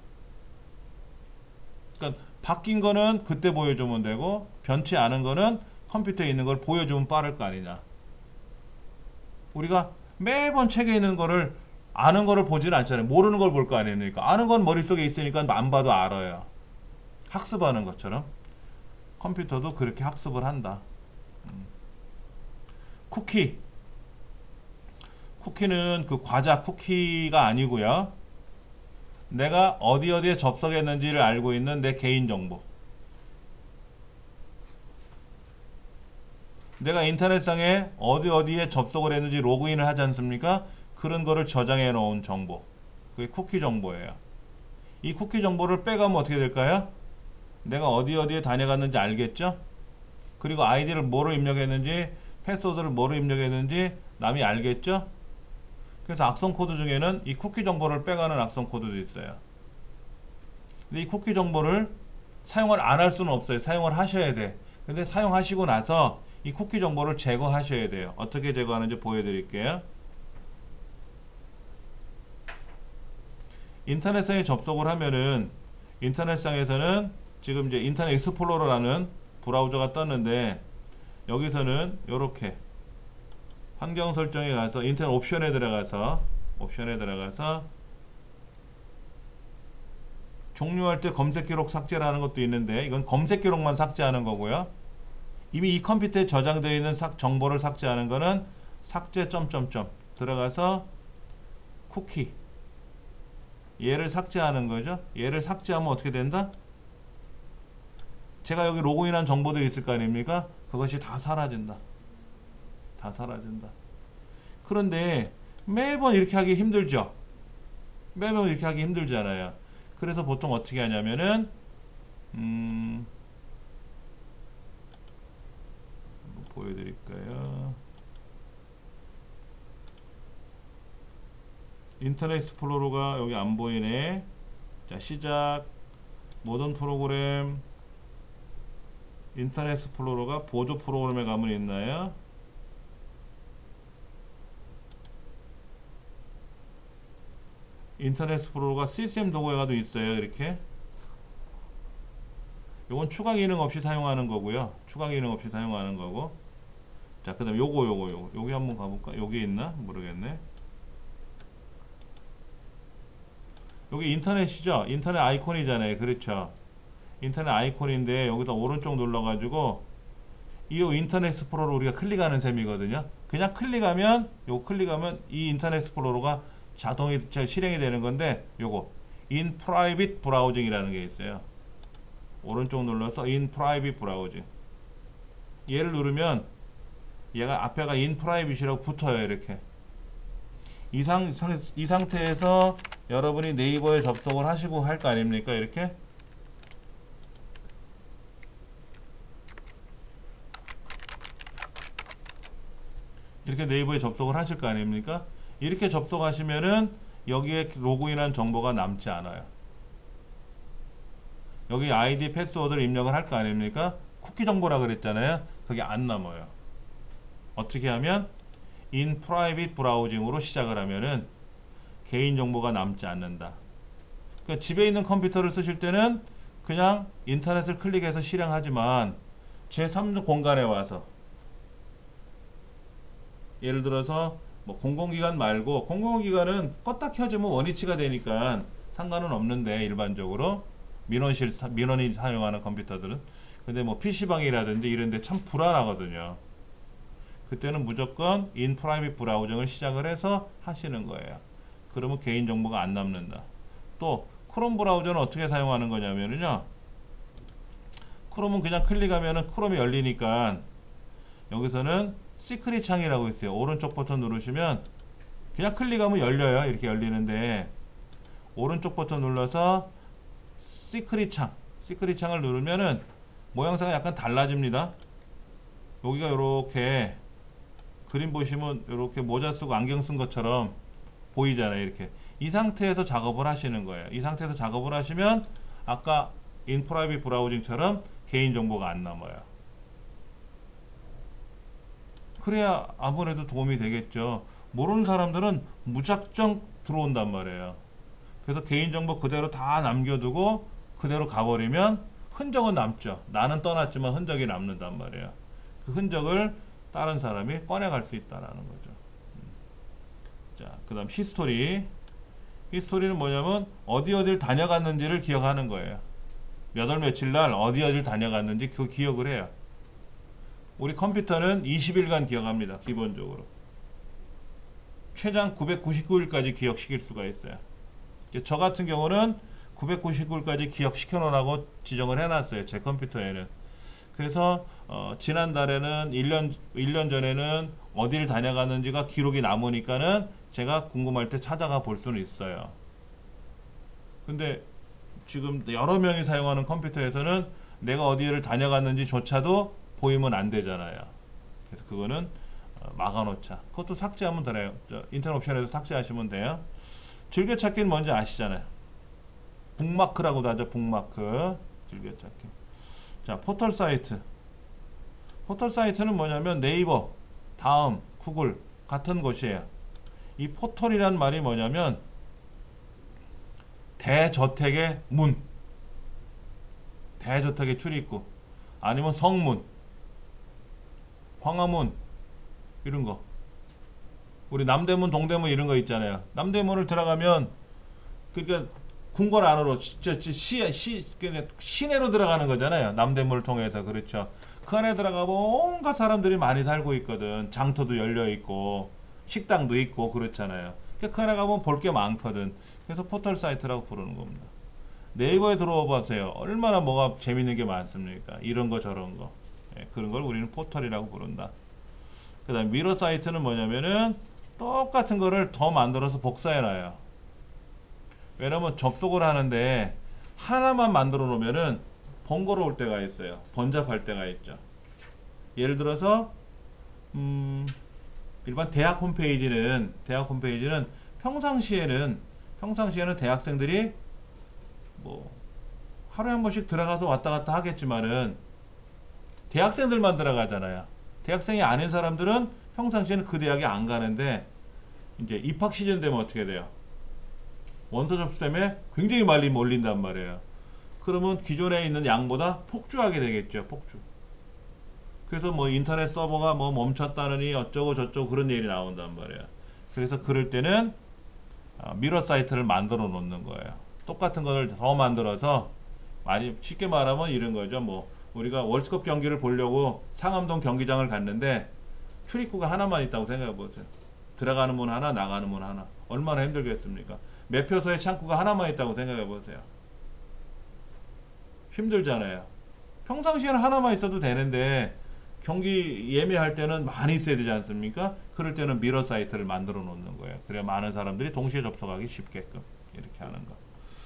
그러니까 바뀐 거는 그때 보여주면 되고 변치 않은 거는 컴퓨터에 있는 걸 보여주면 빠를 거 아니냐. 우리가 매번 책에 있는 거를 아는 거를 보지는 않잖아요. 모르는 걸 볼 거 아닙니까? 아는 건 머릿속에 있으니까 안 봐도 알아요. 학습하는 것처럼 컴퓨터도 그렇게 학습을 한다. 음. 쿠키. 쿠키는 그 과자 쿠키가 아니고요. 내가 어디 어디에 접속했는지를 알고 있는 내 개인정보. 내가 인터넷상에 어디 어디에 접속을 했는지 로그인을 하지 않습니까? 그런 거를 저장해 놓은 정보. 그게 쿠키 정보예요. 이 쿠키 정보를 빼가면 어떻게 될까요? 내가 어디 어디에 다녀갔는지 알겠죠? 그리고 아이디를 뭐로 입력했는지 패스워드를 뭐로 입력했는지 남이 알겠죠? 그래서 악성 코드 중에는 이 쿠키 정보를 빼가는 악성 코드도 있어요. 근데 이 쿠키 정보를 사용을 안 할 수는 없어요. 사용을 하셔야 돼. 근데 사용하시고 나서 이 쿠키 정보를 제거하셔야 돼요. 어떻게 제거하는지 보여드릴게요. 인터넷상에 접속을 하면은 인터넷상에서는 지금 이제 인터넷 익스플로러라는 브라우저가 떴는데 여기서는 이렇게 환경 설정에 가서 인터넷 옵션에 들어가서 옵션에 들어가서 종료할 때 검색 기록 삭제라는 것도 있는데 이건 검색 기록만 삭제하는 거고요. 이미 이 컴퓨터에 저장되어 있는 삭, 정보를 삭제하는 거는 삭제 점점점 들어가서 쿠키 얘를 삭제하는 거죠. 얘를 삭제하면 어떻게 된다? 제가 여기 로그인한 정보들이 있을 거 아닙니까? 그것이 다 사라진다. 다 사라진다. 그런데 매번 이렇게 하기 힘들죠. 매번 이렇게 하기 힘들잖아요. 그래서 보통 어떻게 하냐면은 음, 한번 보여드릴까요? 인터넷 익스플로러가 여기 안 보이네. 자, 시작. 모든 프로그램. 인터넷 익스플로러가 보조 프로그램에 가면 있나요? 인터넷 익스플로러가 시스템 도구에 가도 있어요. 이렇게. 요건 추가 기능 없이 사용하는 거고요. 추가 기능 없이 사용하는 거고. 자, 그 다음 요거 요거 요거 여기 한번 가볼까? 여기 있나? 모르겠네. 여기 인터넷이죠? 인터넷 아이콘이잖아요. 그렇죠? 인터넷 아이콘인데 여기다 오른쪽 눌러가지고 이 인터넷 익스플로러 우리가 클릭하는 셈이거든요. 그냥 클릭하면 요 클릭하면 이 인터넷 익스플로러가 자동이 실행이 되는 건데 요거 in private browsing이라는 게 있어요. 오른쪽 눌러서 in private browsing. 얘를 누르면 얘가 앞에가 in private이라고 붙어요. 이렇게. 이, 상, 이 상태에서 여러분이 네이버에 접속을 하시고 할 거 아닙니까? 이렇게. 이렇게 네이버에 접속을 하실 거 아닙니까? 이렇게 접속하시면은 여기에 로그인한 정보가 남지 않아요. 여기 아이디, 패스워드를 입력을 할 거 아닙니까? 쿠키 정보라 그랬잖아요. 그게 안 남아요. 어떻게 하면 in private browsing으로 시작을 하면은 개인 정보가 남지 않는다. 그러니까 집에 있는 컴퓨터를 쓰실 때는 그냥 인터넷을 클릭해서 실행하지만 제삼 공간에 와서 예를 들어서 뭐 공공기관 말고 공공기관은 껐다 켜지면 원위치가 되니까 상관은 없는데 일반적으로 민원실 민원이 사용하는 컴퓨터들은 근데 뭐 피시방이라든지 이런 데 참 불안하거든요. 그때는 무조건 in private 브라우징을 시작을 해서 하시는 거예요. 그러면 개인정보가 안 남는다. 또 크롬 브라우저는 어떻게 사용하는 거냐면요. 크롬은 그냥 클릭하면은 크롬이 열리니까 여기서는 시크릿 창이라고 있어요. 오른쪽 버튼 누르시면 그냥 클릭하면 열려요. 이렇게 열리는데 오른쪽 버튼 눌러서 시크릿 창, 시크릿 창을 누르면은 모양새가 약간 달라집니다. 여기가 이렇게 그림 보시면 이렇게 모자 쓰고 안경 쓴 것처럼 보이잖아요. 이렇게 이 상태에서 작업을 하시는 거예요. 이 상태에서 작업을 하시면 아까 in private 브라우징처럼 개인정보가 안 남아요. 그래야 아무래도 도움이 되겠죠. 모르는 사람들은 무작정 들어온단 말이에요. 그래서 개인정보 그대로 다 남겨두고 그대로 가버리면 흔적은 남죠. 나는 떠났지만 흔적이 남는단 말이에요. 그 흔적을 다른 사람이 꺼내갈 수 있다는 거죠. 자, 그 다음 히스토리. 히스토리는 뭐냐면 어디 어디를 다녀갔는지를 기억하는 거예요. 몇 월 며칠 날 어디 어디를 다녀갔는지 그 기억을 해요. 우리 컴퓨터는 이십 일간 기억합니다. 기본적으로. 최장 구백구십구 일까지 기억시킬 수가 있어요. 저 같은 경우는 구백구십구 일까지 기억시켜 놓으라고 지정을 해놨어요. 제 컴퓨터에는. 그래서 어, 지난달에는 일 년, 일 년 전에는 어디를 다녀갔는지가 기록이 남으니까는 제가 궁금할 때 찾아가 볼 수는 있어요. 근데 지금 여러 명이 사용하는 컴퓨터에서는 내가 어디를 다녀갔는지 조차도 보이면 안 되잖아요. 그래서 그거는 어, 막아놓자. 그것도 삭제하면 돼요. 인터넷 옵션에서 삭제하시면 돼요. 즐겨찾기는 뭔지 아시잖아요. 북마크라고도 하죠. 북마크. 즐겨찾기. 자, 포털 사이트. 포털 사이트는 뭐냐면 네이버, 다음, 구글 같은 곳이에요. 이 포털이란 말이 뭐냐면 대저택의 문, 대저택의 출입구, 아니면 성문, 광화문 이런 거. 우리 남대문, 동대문 이런 거 있잖아요. 남대문을 들어가면 그러니까 궁궐 안으로 시, 시, 시, 시내로 들어가는 거잖아요. 남대문을 통해서. 그렇죠. 그 안에 들어가면 온갖 사람들이 많이 살고 있거든. 장터도 열려 있고 식당도 있고 그렇잖아요. 그 안에 가면 볼 게 많거든. 그래서 포털 사이트라고 부르는 겁니다. 네이버에 들어와 보세요. 얼마나 뭐가 재밌는 게 많습니까? 이런 거 저런 거. 예, 그런 걸 우리는 포털이라고 부른다. 그 다음 미러 사이트는 뭐냐면은 똑같은 거를 더 만들어서 복사해 놔요. 왜냐면 접속을 하는데 하나만 만들어 놓으면은 번거로울 때가 있어요. 번잡할 때가 있죠. 예를 들어서 음 일반 대학 홈페이지는 대학 홈페이지는 평상시에는 평상시에는 대학생들이 뭐 하루에 한 번씩 들어가서 왔다 갔다 하겠지만은 대학생들만 들어가잖아요. 대학생이 아닌 사람들은 평상시에는 그 대학에 안 가는데 이제 입학 시즌 되면 어떻게 돼요? 원서 접수 때문에 굉장히 많이 몰린단 말이에요. 그러면 기존에 있는 양보다 폭주하게 되겠죠. 폭주. 그래서 뭐 인터넷 서버가 뭐 멈췄다느니 어쩌고 저쩌고 그런 얘기 나온단 말이에요. 그래서 그럴 때는 미러 사이트를 만들어 놓는 거예요. 똑같은 거를 더 만들어서 많이 쉽게 말하면 이런 거죠. 뭐 우리가 월드컵 경기를 보려고 상암동 경기장을 갔는데 출입구가 하나만 있다고 생각해 보세요. 들어가는 문 하나, 나가는 문 하나. 얼마나 힘들겠습니까? 매표소에 창구가 하나만 있다고 생각해 보세요. 힘들잖아요. 평상시에는 하나만 있어도 되는데 경기 예매할 때는 많이 있어야 되지 않습니까? 그럴 때는 미러 사이트를 만들어 놓는 거예요. 그래야 많은 사람들이 동시에 접속하기 쉽게끔 이렇게 하는 거.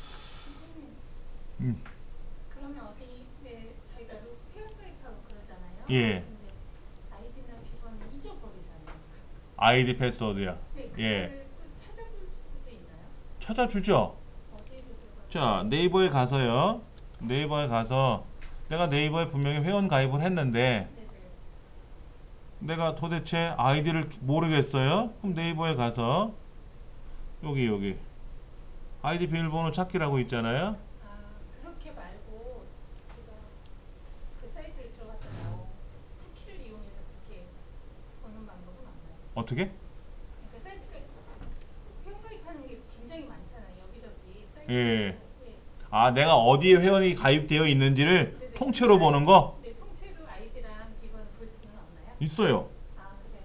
음. 그러면 어디 왜 저희가 회원가입하고 그러잖아요. 예. 근데 아이디나 비번을 잊어버리잖아요. 아이디 패스워드야. 네, 그걸 예. 또 찾아볼 수도 있나요? 찾아주죠. 어디로 들어가서? 자, 네이버에 가서요. 네이버에 가서 내가 네이버에 분명히 회원 가입을 했는데 네네. 내가 도대체 아이디를 모르겠어요. 그럼 네이버에 가서 여기 여기 아이디 비밀번호 찾기라고 있잖아요. 아, 그렇게 말고 제가 그 사이트에 들어갔다 나온 쿠키를 이용해서 그렇게 보는 방법은 없나요? 어떻게? 그러니까 사이트가 회원가입하는 게 굉장히 많잖아요. 여기저기 사이트. 예. 예. 아, 내가 어디에 회원이 가입되어 있는지를 네네. 통째로 보는 거 네, 통째로 아이디랑 비번을 볼 수는 없나요? 있어요. 아, 그래요?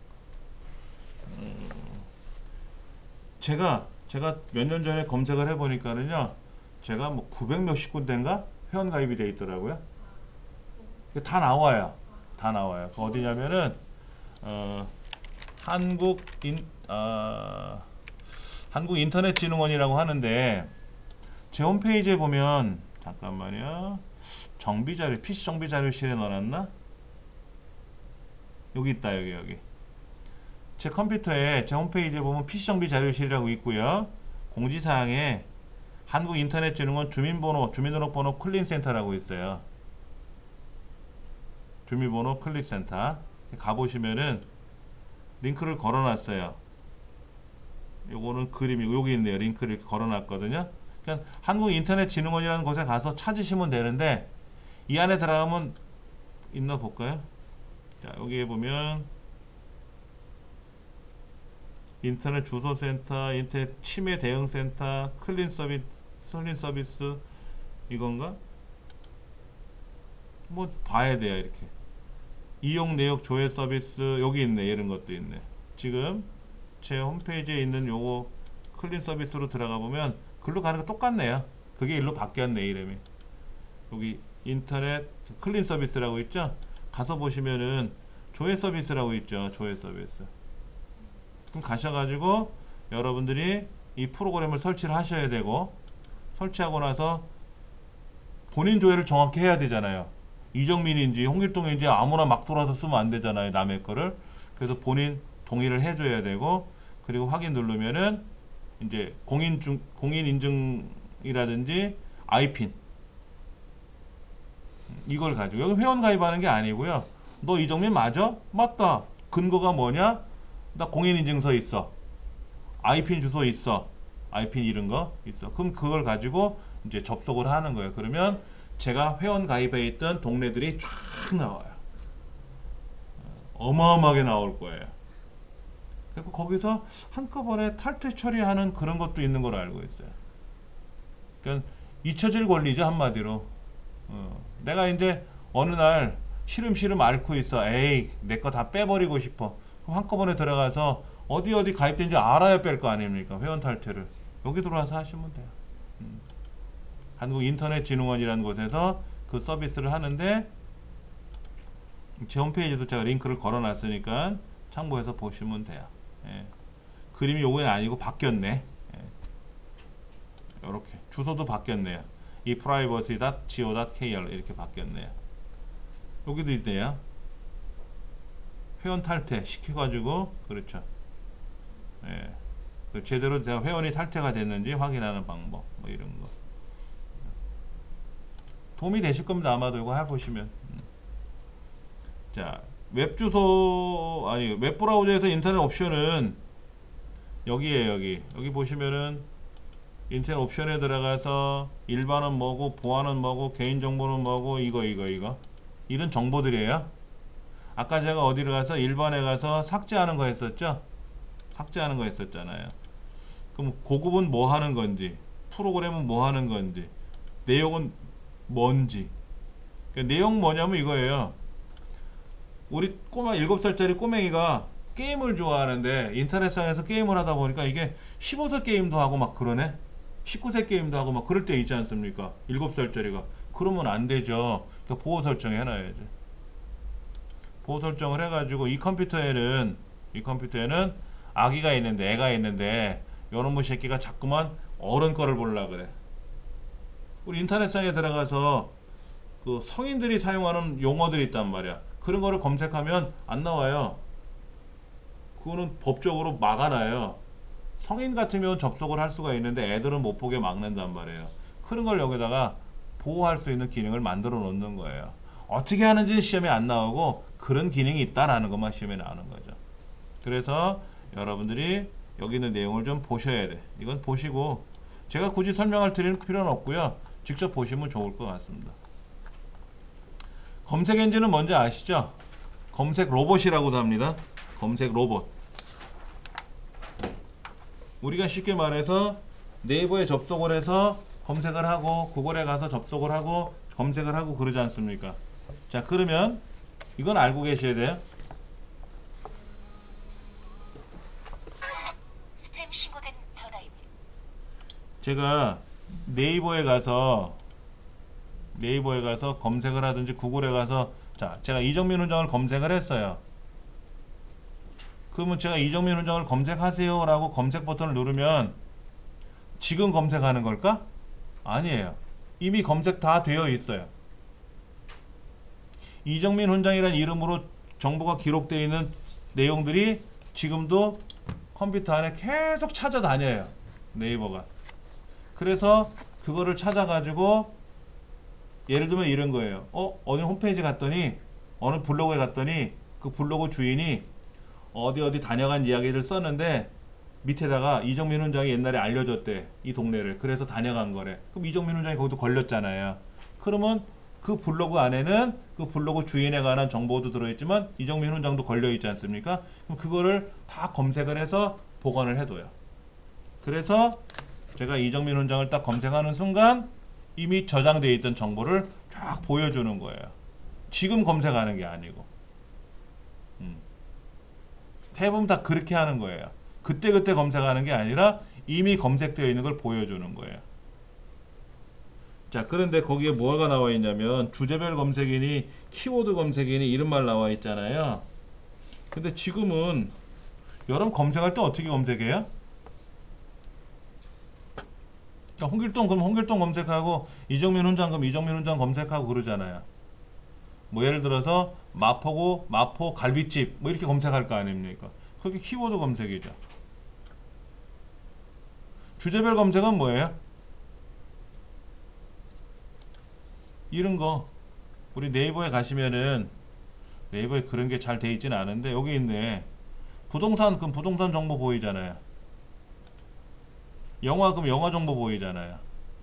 제가 제가 몇 년 전에 검색을 해보니까는요, 제가 뭐 구백 몇십 군데인가 회원 가입이 돼 있더라고요. 그게 다 나와요. 다 나와요. 그 어디냐면은 어, 한국 인 어, 한국인터넷진흥원이라고 하는데 제 홈페이지에 보면 잠깐만요. 정비 자료, 피씨 정비 자료실에 넣어놨나? 여기 있다, 여기 여기. 제 컴퓨터에 제 홈페이지에 보면 피씨 정비 자료실이라고 있고요. 공지사항에 한국인터넷진흥원 주민번호, 주민등록번호 클린센터라고 있어요. 주민번호 클린센터 가보시면은 링크를 걸어놨어요. 요거는 그림이고 여기 있네요. 링크를 이렇게 걸어놨거든요. 그러니까 한국인터넷진흥원이라는 곳에 가서 찾으시면 되는데 이 안에 들어가면 있나 볼까요? 자, 여기에 보면 인터넷 주소센터, 인터넷 침해 대응센터, 클린 서비스, 클린 서비스 이건가? 뭐 봐야 돼요. 이렇게 이용 내역 조회 서비스 여기 있네. 이런 것도 있네. 지금 제 홈페이지에 있는 요거 클린 서비스로 들어가 보면 글로 가는 거 똑같네요. 그게 일로 바뀌었네. 이름이 여기 인터넷 클린 서비스라고 있죠. 가서 보시면은 조회 서비스라고 있죠. 조회 서비스. 그럼 가셔가지고 여러분들이 이 프로그램을 설치를 하셔야 되고 설치하고 나서 본인 조회를 정확히 해야 되잖아요. 이정민인지 홍길동인지 아무나 막 돌아서 쓰면 안 되잖아요. 남의 거를. 그래서 본인 동의를 해줘야 되고 그리고 확인 누르면은 이제 공인중, 공인인증이라든지 아이핀 이걸 가지고 여기 회원 가입하는 게 아니고요. 너 이정민 맞아? 맞다. 근거가 뭐냐? 나 공인인증서 있어. 아이핀 주소 있어. 아이핀 이런 거 있어. 그럼 그걸 가지고 이제 접속을 하는 거예요. 그러면 제가 회원 가입해 있던 동네들이 쫙 나와요. 어마어마하게 나올 거예요. 그리고 거기서 한꺼번에 탈퇴 처리하는 그런 것도 있는 걸로 알고 있어요. 그러니까 잊혀질 권리죠. 한마디로. 어, 내가 이제 어느 날 시름시름 앓고 있어. 에이, 내 거 다 빼버리고 싶어. 그럼 한꺼번에 들어가서 어디 어디 가입된지 알아야 뺄 거 아닙니까? 회원 탈퇴를. 여기 들어와서 하시면 돼요. 음. 한국인터넷진흥원이라는 곳에서 그 서비스를 하는데 제 홈페이지도 제가 링크를 걸어놨으니까 참고해서 보시면 돼요. 예. 그림이 요거는 아니고 바뀌었네. 예. 요렇게 주소도 바뀌었네요. 이 프라이버시 닷 지오 닷 케이알 이렇게 바뀌었네요. 여기도 있네요. 회원 탈퇴 시켜가지고 그렇죠. 예. 제대로 내가 회원이 탈퇴가 됐는지 확인하는 방법 뭐 이런 거 도움이 되실 겁니다. 아마도 이거 해보시면. 자, 웹 주소 아니 웹 브라우저에서 인터넷 옵션은 여기에 여기 여기 보시면은 인터넷 옵션에 들어가서 일반은 뭐고 보안은 뭐고 개인정보는 뭐고 이거 이거 이거 이런 정보들이에요. 아까 제가 어디를 가서 일반에 가서 삭제하는 거 했었죠. 삭제하는 거 했었잖아요. 그럼 고급은 뭐 하는 건지 프로그램은 뭐 하는 건지 내용은 뭔지 그러니까 내용 뭐냐면 이거예요. 우리 꼬마 일곱 살짜리 꼬맹이가 게임을 좋아하는데 인터넷상에서 게임을 하다 보니까 이게 십오 세 게임도 하고 막 그러네. 십구 세 게임도 하고 막 그럴 때 있지 않습니까? 일곱 살짜리가. 그러면 안 되죠. 그러니까 보호 설정 해놔야지. 보호 설정을 해가지고 이 컴퓨터에는 이 컴퓨터에는 아기가 있는데 애가 있는데 요놈의 새끼가 자꾸만 어른 거를 보려고 그래. 우리 인터넷상에 들어가서 그 성인들이 사용하는 용어들이 있단 말이야. 그런 거를 검색하면 안 나와요. 그거는 법적으로 막아놔요. 성인 같으면 접속을 할 수가 있는데 애들은 못 보게 막는단 말이에요. 그런 걸 여기다가 보호할 수 있는 기능을 만들어 놓는 거예요. 어떻게 하는지 시험에 안 나오고 그런 기능이 있다라는 것만 시험에 나오는 거죠. 그래서 여러분들이 여기 있는 내용을 좀 보셔야 돼. 이건 보시고 제가 굳이 설명할 드릴 필요는 없고요. 직접 보시면 좋을 것 같습니다. 검색 엔진은 뭔지 아시죠? 검색 로봇이라고도 합니다. 검색 로봇. 우리가 쉽게 말해서 네이버에 접속을 해서 검색을 하고 구글에 가서 접속을 하고 검색을 하고 그러지 않습니까? 자, 그러면 이건 알고 계셔야 돼요. 스팸 신고된 전화입니다. 제가 네이버에 가서 네이버에 가서 검색을 하든지 구글에 가서 자, 제가 이정민 훈장을 검색을 했어요. 그러면 제가 이정민 훈장을 검색하세요 라고 검색 버튼을 누르면 지금 검색하는 걸까? 아니에요. 이미 검색 다 되어 있어요. 이정민 훈장이라는 이름으로 정보가 기록되어 있는 내용들이 지금도 컴퓨터 안에 계속 찾아다녀요. 네이버가. 그래서 그거를 찾아가지고 예를 들면 이런 거예요. 어? 어느 홈페이지 갔더니 어느 블로그에 갔더니 그 블로그 주인이 어디 어디 다녀간 이야기를 썼는데 밑에다가 이정민 훈장이 옛날에 알려줬대. 이 동네를. 그래서 다녀간 거래. 그럼 이정민 훈장이 거기도 걸렸잖아요. 그러면 그 블로그 안에는 그 블로그 주인에 관한 정보도 들어있지만 이정민 훈장도 걸려있지 않습니까? 그럼 그거를 다 검색을 해서 보관을 해둬요. 그래서 제가 이정민 훈장을 딱 검색하는 순간 이미 저장되어 있던 정보를 쫙 보여주는 거예요. 지금 검색하는 게 아니고. 음. 대부분 다 그렇게 하는 거예요. 그때그때 검색하는 게 아니라 이미 검색되어 있는 걸 보여주는 거예요. 자, 그런데 거기에 뭐가 나와 있냐면 주제별 검색이니 키워드 검색이니 이런 말 나와 있잖아요. 근데 지금은 여러분 검색할 때 어떻게 검색해요? 자, 홍길동 그럼 홍길동 검색하고 이정민 훈장 그럼 이정민 훈장 검색하고 그러잖아요. 뭐 예를 들어서 마포구 마포 갈비집 뭐 이렇게 검색할 거 아닙니까? 그게 키워드 검색이죠. 주제별 검색은 뭐예요? 이런 거 우리 네이버에 가시면은 네이버에 그런 게 잘 돼 있지는 않은데 여기 있네. 부동산 그럼 부동산 정보 보이잖아요. 영화 그럼 영화 정보 보이잖아요.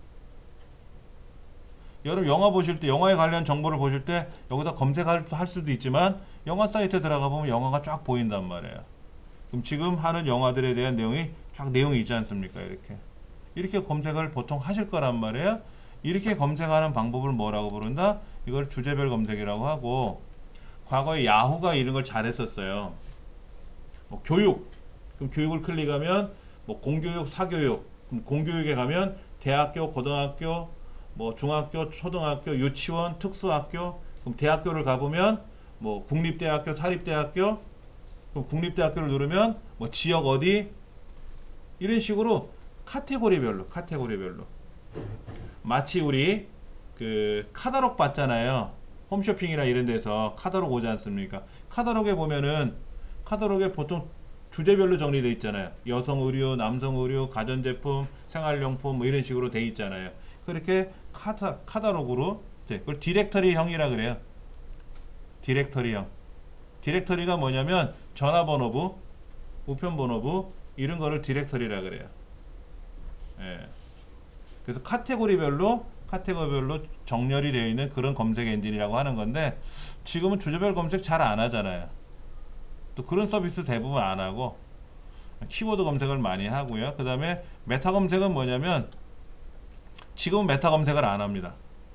여러분 영화 보실 때 영화에 관련 정보를 보실 때 여기다 검색할 할 수도 있지만 영화 사이트에 들어가 보면 영화가 쫙 보인단 말이에요. 그럼 지금 하는 영화들에 대한 내용이 쫙 내용이 있지 않습니까? 이렇게 이렇게 검색을 보통 하실 거란 말이에요. 이렇게 검색하는 방법을 뭐라고 부른다? 이걸 주제별 검색이라고 하고 과거에 야후가 이런 걸 잘했었어요. 뭐 교육 그럼 교육을 클릭하면 뭐 공교육, 사교육 그럼 공교육에 가면 대학교, 고등학교, 뭐 중학교, 초등학교, 유치원, 특수학교 그럼 대학교를 가보면 뭐 국립대학교, 사립대학교 그럼 국립대학교를 누르면 뭐 지역 어디 이런 식으로 카테고리별로 카테고리별로 마치 우리 그 카다록 봤잖아요. 홈쇼핑이나 이런 데서 카다록 오지 않습니까? 카다록에 보면은 카다록에 보통 주제별로 정리되어 있잖아요. 여성 의류, 남성 의류, 가전제품, 생활용품 뭐 이런 식으로 돼 있잖아요. 그렇게 카타, 카탈로그로 이제 그걸 디렉터리형이라 그래요. 디렉터리형. 디렉터리가 뭐냐면 전화번호부, 우편번호부 이런 거를 디렉터리라 그래요. 예. 그래서 카테고리별로 카테고리별로 정렬이 되어 있는 그런 검색 엔진이라고 하는 건데 지금은 주제별 검색 잘 안 하잖아요. 또 그런 서비스 대부분 안 하고 키워드 검색을 많이 하고요. 그 다음에 메타 검색은 뭐냐면 지금은 메타 검색을 안 합니다.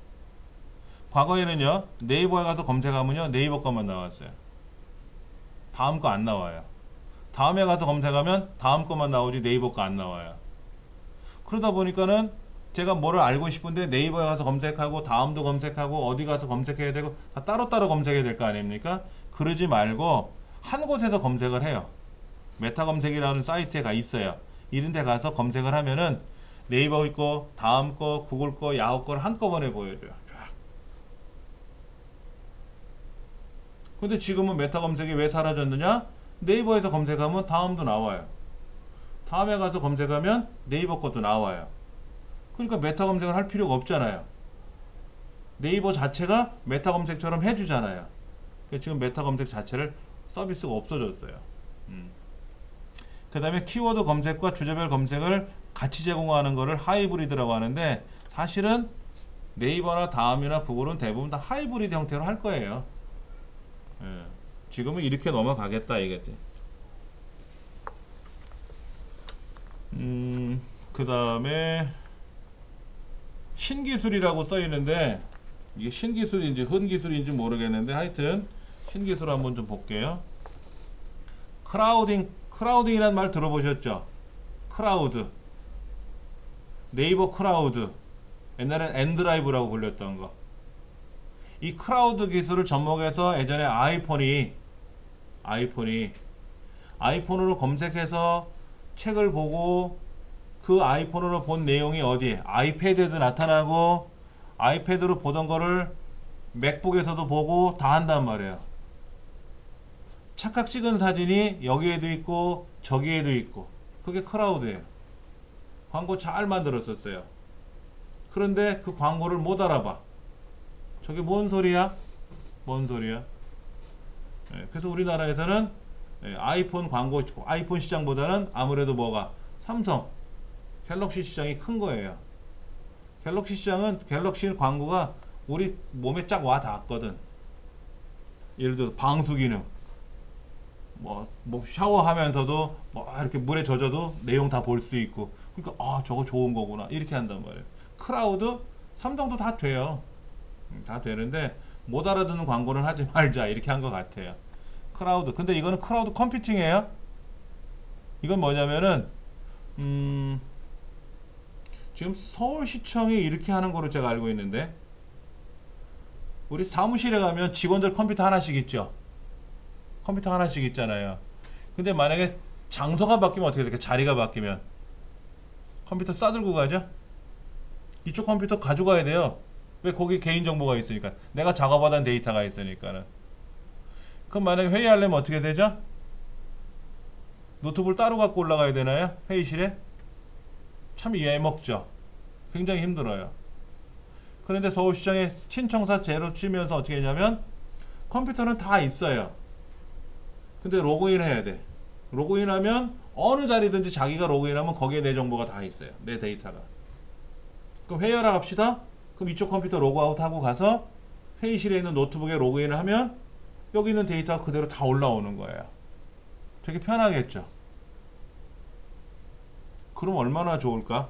과거에는요 네이버에 가서 검색하면요 네이버 것만 나왔어요. 다음 거 안 나와요. 다음에 가서 검색하면 다음 것만 나오지 네이버 거 안 나와요. 그러다 보니까는 제가 뭐를 알고 싶은데 네이버에 가서 검색하고 다음도 검색하고 어디 가서 검색해야 되고 다 따로따로 검색해야 될 거 아닙니까? 그러지 말고 한 곳에서 검색을 해요. 메타 검색이라는 사이트가 있어요. 이런 데 가서 검색을 하면은 네이버 거, 다음 거, 구글 거, 야후 거를 한꺼번에 보여줘요. 쫙. 근데 지금은 메타 검색이 왜 사라졌느냐? 네이버에서 검색하면 다음도 나와요. 다음에 가서 검색하면 네이버 것도 나와요. 그러니까 메타 검색을 할 필요가 없잖아요. 네이버 자체가 메타 검색처럼 해주잖아요. 지금 메타 검색 자체를 서비스가 없어졌어요. 음. 그 다음에 키워드 검색과 주제별 검색을 같이 제공하는 거를 하이브리드라고 하는데 사실은 네이버나 다음이나 구글은 대부분 다 하이브리드 형태로 할 거예요. 예. 지금은 이렇게 넘어가겠다 이거지. 음, 그 다음에 신기술이라고 써 있는데 이게 신기술인지 흔기술인지 모르겠는데 하여튼 신기술 한번 좀 볼게요. 크라우딩, 크라우딩이라는 말 들어보셨죠? 크라우드, 네이버 크라우드, 옛날엔 엔드라이브라고 불렸던 거. 이 크라우드 기술을 접목해서 예전에 아이폰이 아이폰이 아이폰으로 검색해서 책을 보고 그 아이폰으로 본 내용이 어디에 아이패드에도 나타나고 아이패드로 보던 거를 맥북에서도 보고 다 한단 말이에요. 착각 찍은 사진이 여기에도 있고 저기에도 있고 그게 크라우드예요. 광고 잘 만들었었어요. 그런데 그 광고를 못 알아봐. 저게 뭔 소리야? 뭔 소리야? 예, 그래서 우리나라에서는 예, 아이폰 광고, 아이폰 시장보다는 아무래도 뭐가 삼성, 갤럭시 시장이 큰 거예요. 갤럭시 시장은 갤럭시 광고가 우리 몸에 쫙 와 닿았거든. 예를 들어 방수 기능, 뭐, 뭐 샤워하면서도 뭐 이렇게 물에 젖어도 내용 다 볼 수 있고, 그러니까 아 저거 좋은 거구나 이렇게 한단 말이에요. 크라우드, 삼성도 다 돼요. 다 되는데 못 알아듣는 광고는 하지 말자 이렇게 한 것 같아요. 크라우드. 근데 이거는 크라우드 컴퓨팅이에요. 이건 뭐냐면은 음, 지금 서울시청이 이렇게 하는 거로 제가 알고 있는데 우리 사무실에 가면 직원들 컴퓨터 하나씩 있죠. 컴퓨터 하나씩 있잖아요. 근데 만약에 장소가 바뀌면 어떻게 될까? 자리가 바뀌면 컴퓨터 싸들고 가죠? 이쪽 컴퓨터 가져가야 돼요. 왜? 거기 개인정보가 있으니까. 내가 작업하던 데이터가 있으니까는. 그럼 만약에 회의하려면 어떻게 되죠? 노트북을 따로 갖고 올라가야 되나요? 회의실에? 참 애먹죠. 굉장히 힘들어요. 그런데 서울시장에 신청사 제로 치면서 어떻게 했냐면 컴퓨터는 다 있어요. 근데 로그인 해야 돼. 로그인하면 어느 자리든지 자기가 로그인하면 거기에 내 정보가 다 있어요. 내 데이터가. 그럼 회의하러 갑시다. 그럼 이쪽 컴퓨터 로그아웃하고 가서 회의실에 있는 노트북에 로그인을 하면 여기 있는 데이터가 그대로 다 올라오는 거예요. 되게 편하겠죠. 그럼 얼마나 좋을까?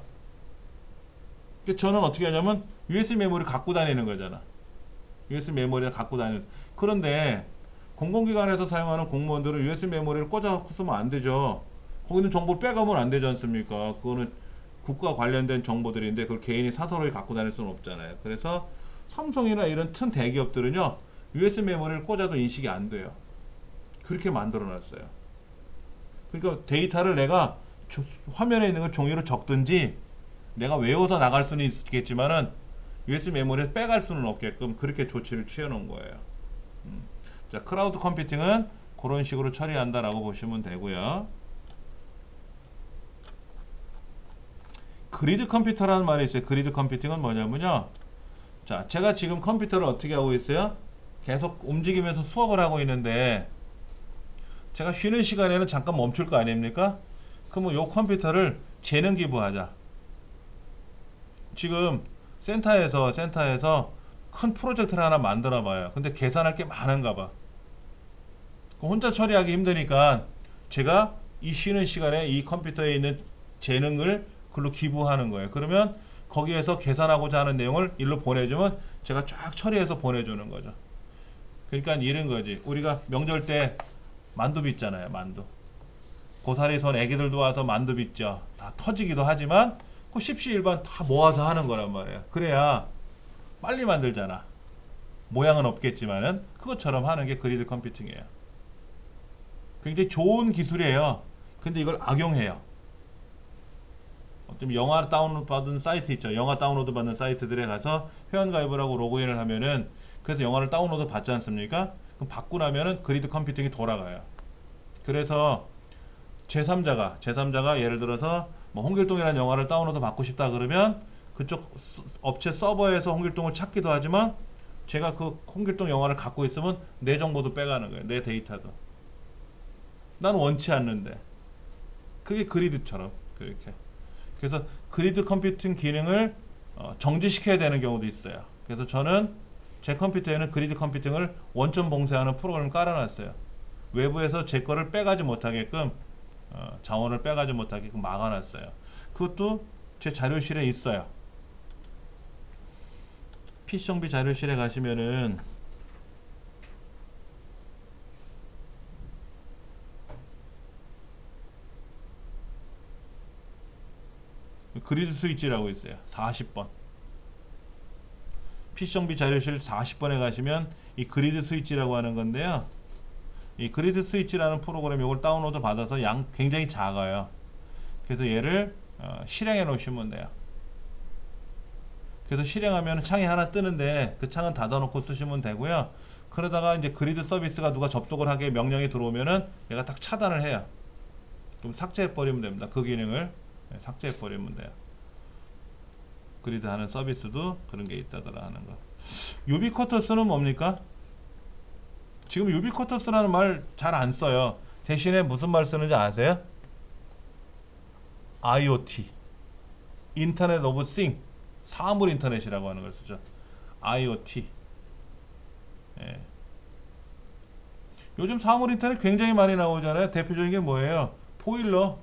저는 어떻게 하냐면 유에스비 메모리 갖고 다니는 거잖아. 유에스비 메모리를 갖고 다니는. 그런데 공공기관에서 사용하는 공무원들은 유에스비 메모리를 꽂아 쓰면 안 되죠. 거기는 정보를 빼가면 안 되지 않습니까? 그거는 국가 관련된 정보들인데 그걸 개인이 사서로이 갖고 다닐 수는 없잖아요. 그래서 삼성이나 이런 큰 대기업들은요 유에스비 메모리를 꽂아도 인식이 안 돼요. 그렇게 만들어 놨어요. 그러니까 데이터를 내가 화면에 있는 걸 종이로 적든지 내가 외워서 나갈 수는 있겠지만은 유에스비 메모리를 빼갈 수는 없게끔 그렇게 조치를 취해 놓은 거예요. 음. 자, 크라우드 컴퓨팅은 그런 식으로 처리한다라고 보시면 되고요. 그리드 컴퓨터라는 말이 있어요. 그리드 컴퓨팅은 뭐냐면요. 자, 제가 지금 컴퓨터를 어떻게 하고 있어요? 계속 움직이면서 수업을 하고 있는데 제가 쉬는 시간에는 잠깐 멈출 거 아닙니까? 그러면 요 컴퓨터를 재능 기부하자. 지금 센터에서 센터에서 큰 프로젝트를 하나 만들어 봐요. 근데 계산할 게 많은가 봐. 혼자 처리하기 힘드니까 제가 이 쉬는 시간에 이 컴퓨터에 있는 재능을 글로 기부하는 거예요. 그러면 거기에서 계산하고자 하는 내용을 일로 보내주면 제가 쫙 처리해서 보내주는 거죠. 그러니까 이런 거지. 우리가 명절 때 만두 빚잖아요. 만두. 고사리 선 애기들도 와서 만두 빚죠. 다 터지기도 하지만 그 십시일반 다 모아서 하는 거란 말이에요. 그래야 빨리 만들잖아. 모양은 없겠지만은 그것처럼 하는 게 그리드 컴퓨팅이에요. 굉장히 좋은 기술이에요. 근데 이걸 악용해요. 어떤 영화 다운로드 받은 사이트 있죠. 영화 다운로드 받는 사이트들에 가서 회원가입을 하고 로그인을 하면은 그래서 영화를 다운로드 받지 않습니까? 그럼 받고 나면은 그리드 컴퓨팅이 돌아가요. 그래서 제삼자가 제삼자가 예를 들어서 뭐 홍길동이라는 영화를 다운로드 받고 싶다 그러면 그쪽 업체 서버에서 홍길동을 찾기도 하지만 제가 그 홍길동 영화를 갖고 있으면 내 정보도 빼가는 거예요. 내 데이터도. 난 원치 않는데. 그게 그리드처럼 그렇게. 그래서 그리드 컴퓨팅 기능을 어, 정지시켜야 되는 경우도 있어요. 그래서 저는 제 컴퓨터에는 그리드 컴퓨팅을 원점 봉쇄하는 프로그램을 깔아놨어요. 외부에서 제 거를 빼가지 못하게끔 어, 자원을 빼가지 못하게끔 막아놨어요. 그것도 제 자료실에 있어요. 피씨 정비 자료실에 가시면은 그리드 스위치라고 있어요. 사십 번. 피씨 정비 자료실 사십 번에 가시면 이 그리드 스위치라고 하는 건데요. 이 그리드 스위치라는 프로그램 이걸 다운로드 받아서 양 굉장히 작아요. 그래서 얘를 어, 실행해 놓으시면 돼요. 그래서 실행하면 창이 하나 뜨는데 그 창은 닫아놓고 쓰시면 되고요. 그러다가 이제 그리드 서비스가 누가 접속을 하게 명령이 들어오면은 얘가 딱 차단을 해요. 그럼 삭제해 버리면 됩니다. 그 기능을 네, 삭제해 버리면 돼요. 그리드 하는 서비스도 그런 게 있다더라 하는 거. 유비쿼터스는 뭡니까? 지금 유비쿼터스라는 말 잘 안 써요. 대신에 무슨 말 쓰는지 아세요? 아이오티, 인터넷 오브 싱, 사물 인터넷이라고 하는 걸 쓰죠. 아이오티. 예. 요즘 사물 인터넷 굉장히 많이 나오잖아요. 대표적인 게 뭐예요? 보일러.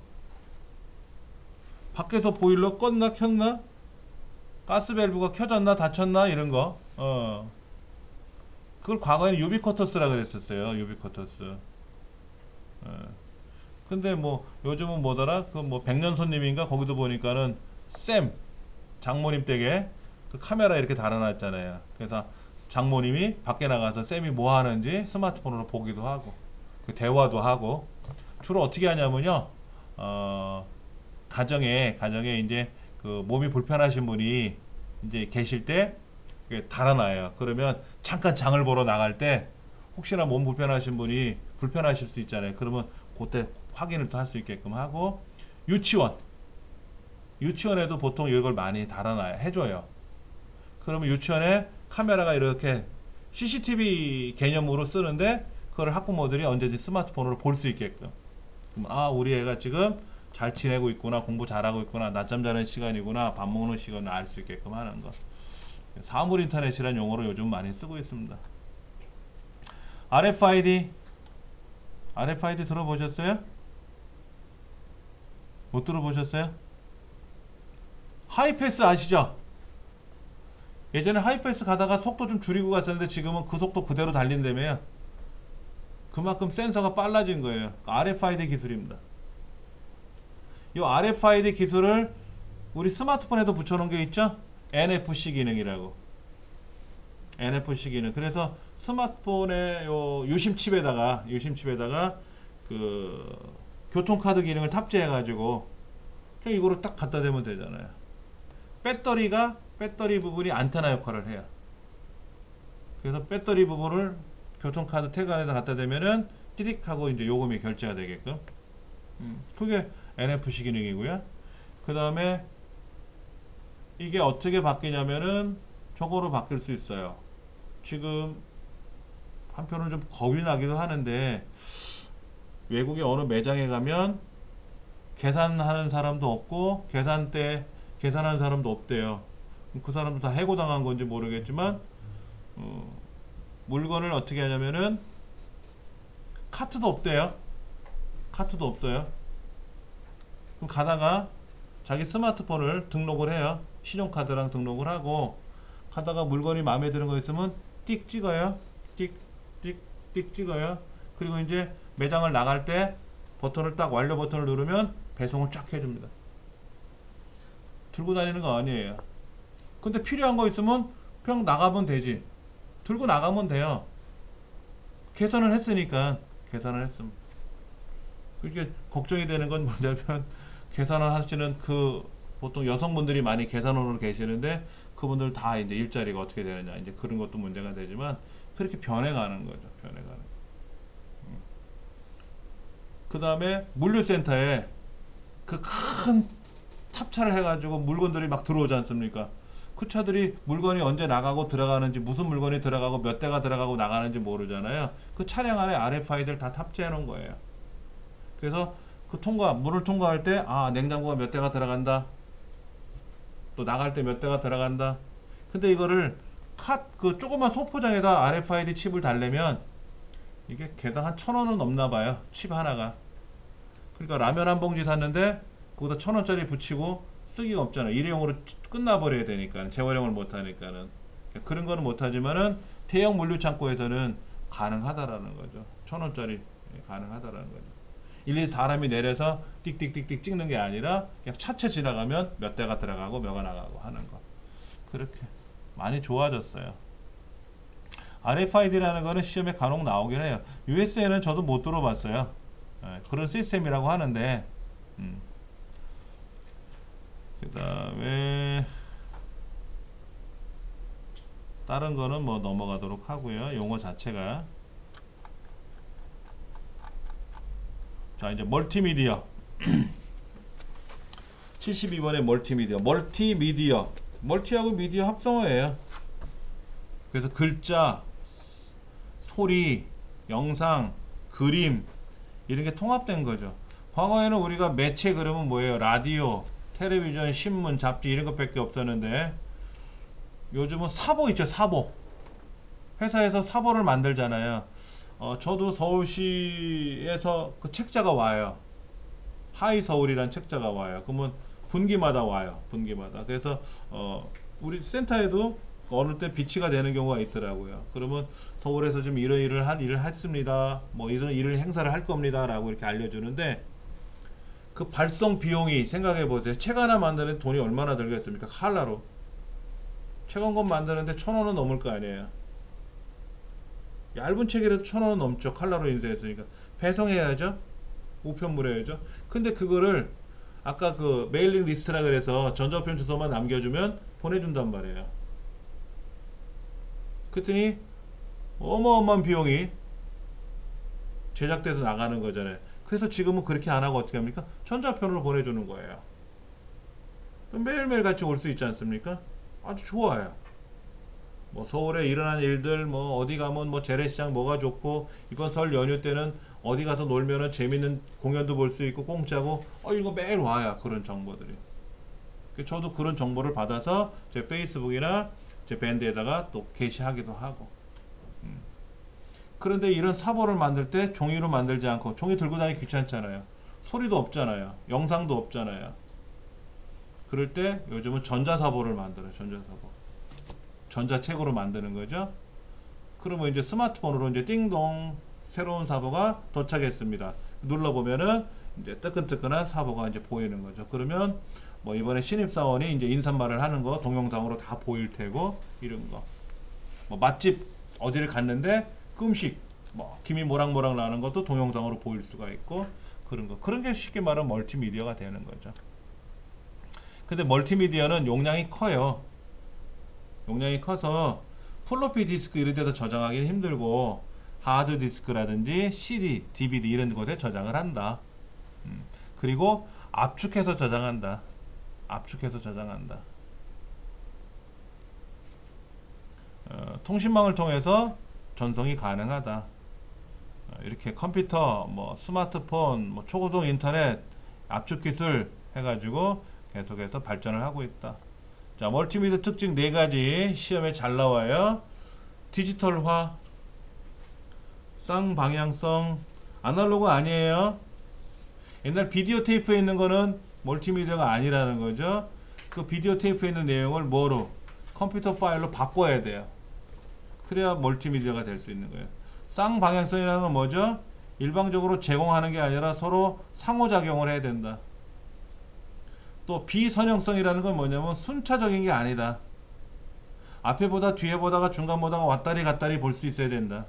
밖에서 보일러 껐나 켰나? 가스 밸브가 켜졌나 닫혔나 이런 거. 어. 그걸 과거에는 유비쿼터스라 그랬었어요. 유비쿼터스. 어. 근데 뭐 요즘은 뭐더라? 그 뭐 백년 손님인가 거기도 보니까는 쌤 장모님 댁에 그 카메라 이렇게 달아놨잖아요. 그래서 장모님이 밖에 나가서 쌤이 뭐 하는지 스마트폰으로 보기도 하고 그 대화도 하고 주로 어떻게 하냐면요. 어, 가정에 가정에 이제 그 몸이 불편하신 분이 이제 계실 때 달아놔요. 그러면 잠깐 장을 보러 나갈 때 혹시나 몸 불편하신 분이 불편하실 수 있잖아요. 그러면 그때 확인을 또 할 수 있게끔 하고 유치원 유치원에도 보통 이걸 많이 달아놔요. 해줘요. 그러면 유치원에 카메라가 이렇게 씨씨티비 개념으로 쓰는데 그걸 학부모들이 언제든지 스마트폰으로 볼 수 있게끔. 그럼 아 우리 애가 지금 잘 지내고 있구나, 공부 잘하고 있구나, 낮잠 자는 시간이구나, 밥 먹는 시간을 알 수 있게끔 하는 것. 사물 인터넷이라는 용어로 요즘 많이 쓰고 있습니다. 알에프아이디 알에프아이디 들어보셨어요? 못 들어보셨어요? 하이패스 아시죠? 예전에 하이패스 가다가 속도 좀 줄이고 갔었는데 지금은 그 속도 그대로 달린다며요. 그만큼 센서가 빨라진 거예요. 알에프아이디 기술입니다. 이 알에프아이디 기술을 우리 스마트폰에도 붙여놓은 게 있죠? 엔에프씨 기능이라고. 엔에프씨 기능. 그래서 스마트폰의 요 유심 칩에다가 유심 칩에다가 그 교통카드 기능을 탑재해가지고 그냥 이거를 딱 갖다 대면 되잖아요. 배터리가 배터리 부분이 안테나 역할을 해요. 그래서 배터리 부분을 교통카드 태그 안에다 갖다 대면은 띠릭 하고 이제 요금이 결제가 되게끔. 음, 그게 엔에프씨 기능이고요. 그 다음에 이게 어떻게 바뀌냐면은 저거로 바뀔 수 있어요. 지금 한편으로 좀 겁이 나기도 하는데 외국의 어느 매장에 가면 계산하는 사람도 없고 계산대 계산하는 사람도 없대요. 그 사람도 다 해고당한 건지 모르겠지만 어, 물건을 어떻게 하냐면은 카트도 없대요. 카트도 없어요. 그럼 가다가 자기 스마트폰을 등록을 해요. 신용카드랑 등록을 하고 가다가 물건이 마음에 드는 거 있으면 띡 찍어요. 띡, 띡, 띡 찍어요. 그리고 이제 매장을 나갈 때 버튼을 딱 완료 버튼을 누르면 배송을 쫙 해줍니다. 들고 다니는 거 아니에요. 근데 필요한 거 있으면 그냥 나가면 되지. 들고 나가면 돼요. 계산을 했으니까. 계산을 했으면. 그게 걱정이 되는 건 뭐냐면 계산을 하시는 그 보통 여성분들이 많이 계산원으로 계시는데 그분들 다 이제 일자리가 어떻게 되느냐 이제 그런 것도 문제가 되지만 그렇게 변해가는 거죠. 변해가는. 음. 그 다음에 물류센터에 그 큰 탑차를 해가지고 물건들이 막 들어오지 않습니까? 그 차들이 물건이 언제 나가고 들어가는지 무슨 물건이 들어가고 몇 대가 들어가고 나가는지 모르잖아요. 그 차량 안에 알에프아이디를 다 탑재해 놓은 거예요. 그래서 그 통과 문을 통과할 때 아 냉장고가 몇 대가 들어간다. 또 나갈 때 몇 대가 들어간다. 근데 이거를 카 그 조그만 소포장에다 알에프아이디 칩을 달래면 이게 개당 한 천 원은 넘나 봐요. 칩 하나가. 그러니까 라면 한 봉지 샀는데 거기다 천 원짜리 붙이고 쓰기가 없잖아요. 일회용으로 끝나버려야 되니까 재활용을 못하니까는 그런 거는 못하지만은 대형 물류 창고에서는 가능하다라는 거죠. 천 원짜리 가능하다라는 거죠. 일일이 사람이 내려서 띡띡띡띡 찍는 게 아니라 그냥 차체 지나가면 몇 대가 들어가고 몇가 나가고 하는 거. 그렇게 많이 좋아졌어요. 알에프아이디라는 거는 시험에 간혹 나오긴 해요. 유에스에는 저도 못 들어봤어요. 네, 그런 시스템이라고 하는데 음. 그 다음에 다른 거는 뭐 넘어가도록 하고요. 용어 자체가 자 이제 멀티미디어 칠십이 번의 멀티미디어 멀티미디어 멀티하고 미디어 합성어예요. 그래서 글자, 소리, 영상, 그림 이런 게 통합된 거죠. 과거에는 우리가 매체 그러면 뭐예요? 라디오, 텔레비전, 신문, 잡지 이런 것밖에 없었는데 요즘은 사보 있죠. 사보 회사에서 사보를 만들잖아요. 어, 저도 서울시에서 그 책자가 와요. 하이서울이란 책자가 와요. 그러면 분기마다 와요. 분기마다. 그래서 어, 우리 센터에도 어느 때 비치가 되는 경우가 있더라고요. 그러면 서울에서 지금 이런 일을 한 일을 했습니다. 뭐 이런 일을 행사를 할 겁니다라고 이렇게 알려주는데 그 발송 비용이 생각해 보세요. 책 하나 만드는 돈이 얼마나 들겠습니까? 칼라로 책 한 권 만드는데 천 원은 넘을 거 아니에요. 얇은 책이라도 천 원은 넘죠. 칼라로 인쇄했으니까 배송해야죠. 우편물해야죠. 근데 그거를 아까 그 메일링 리스트라 그래서 전자우편 주소만 남겨주면 보내준단 말이에요. 그랬더니 어마어마한 비용이 제작돼서 나가는 거잖아요. 그래서 지금은 그렇게 안 하고 어떻게 합니까? 전자편으로 보내주는 거예요. 그럼 매일매일 같이 올 수 있지 않습니까? 아주 좋아요. 뭐 서울에 일어난 일들 뭐 어디 가면 뭐 재래시장 뭐가 좋고 이번 설 연휴 때는 어디 가서 놀면은 재밌는 공연도 볼 수 있고 공짜고 어 이거 매일 와요. 그런 정보들이. 저도 그런 정보를 받아서 제 페이스북이나 제 밴드에다가 또 게시하기도 하고. 음. 그런데 이런 사보를 만들 때 종이로 만들지 않고 종이 들고 다니기 귀찮잖아요. 소리도 없잖아요. 영상도 없잖아요. 그럴 때 요즘은 전자사보를 만들어요. 전자사보. 전자책으로 만드는 거죠. 그러면 이제 스마트폰으로 이제 띵동 새로운 사보가 도착했습니다. 눌러보면은 이제 뜨끈뜨끈한 사보가 이제 보이는 거죠. 그러면 뭐 이번에 신입사원이 이제 인사말을 하는 거 동영상으로 다 보일 테고 이런 거. 뭐 맛집 어디를 갔는데 그 음식 뭐 김이 모락모락 나는 것도 동영상으로 보일 수가 있고 그런 거. 그런 게 쉽게 말하면 멀티미디어가 되는 거죠. 근데 멀티미디어는 용량이 커요. 용량이 커서 플로피 디스크 이런 데서 저장하기는 힘들고 하드 디스크라든지 씨디, 디비디 이런 곳에 저장을 한다. 음. 그리고 압축해서 저장한다. 압축해서 저장한다. 어, 통신망을 통해서 전송이 가능하다. 어, 이렇게 컴퓨터, 뭐 스마트폰, 뭐 초고속 인터넷, 압축 기술 해가지고 계속해서 발전을 하고 있다. 자, 멀티미디어 특징 네 가지 시험에 잘 나와요. 디지털화, 쌍방향성, 아날로그 아니에요. 옛날 비디오 테이프에 있는 거는 멀티미디어가 아니라는 거죠. 그 비디오 테이프에 있는 내용을 뭐로? 컴퓨터 파일로 바꿔야 돼요. 그래야 멀티미디어가 될 수 있는 거예요. 쌍방향성이라는 건 뭐죠? 일방적으로 제공하는 게 아니라 서로 상호작용을 해야 된다. 또 비선형성이라는 건 뭐냐면 순차적인 게 아니다. 앞에 보다 뒤에 보다가 중간 보다가 왔다리 갔다리 볼 수 있어야 된다.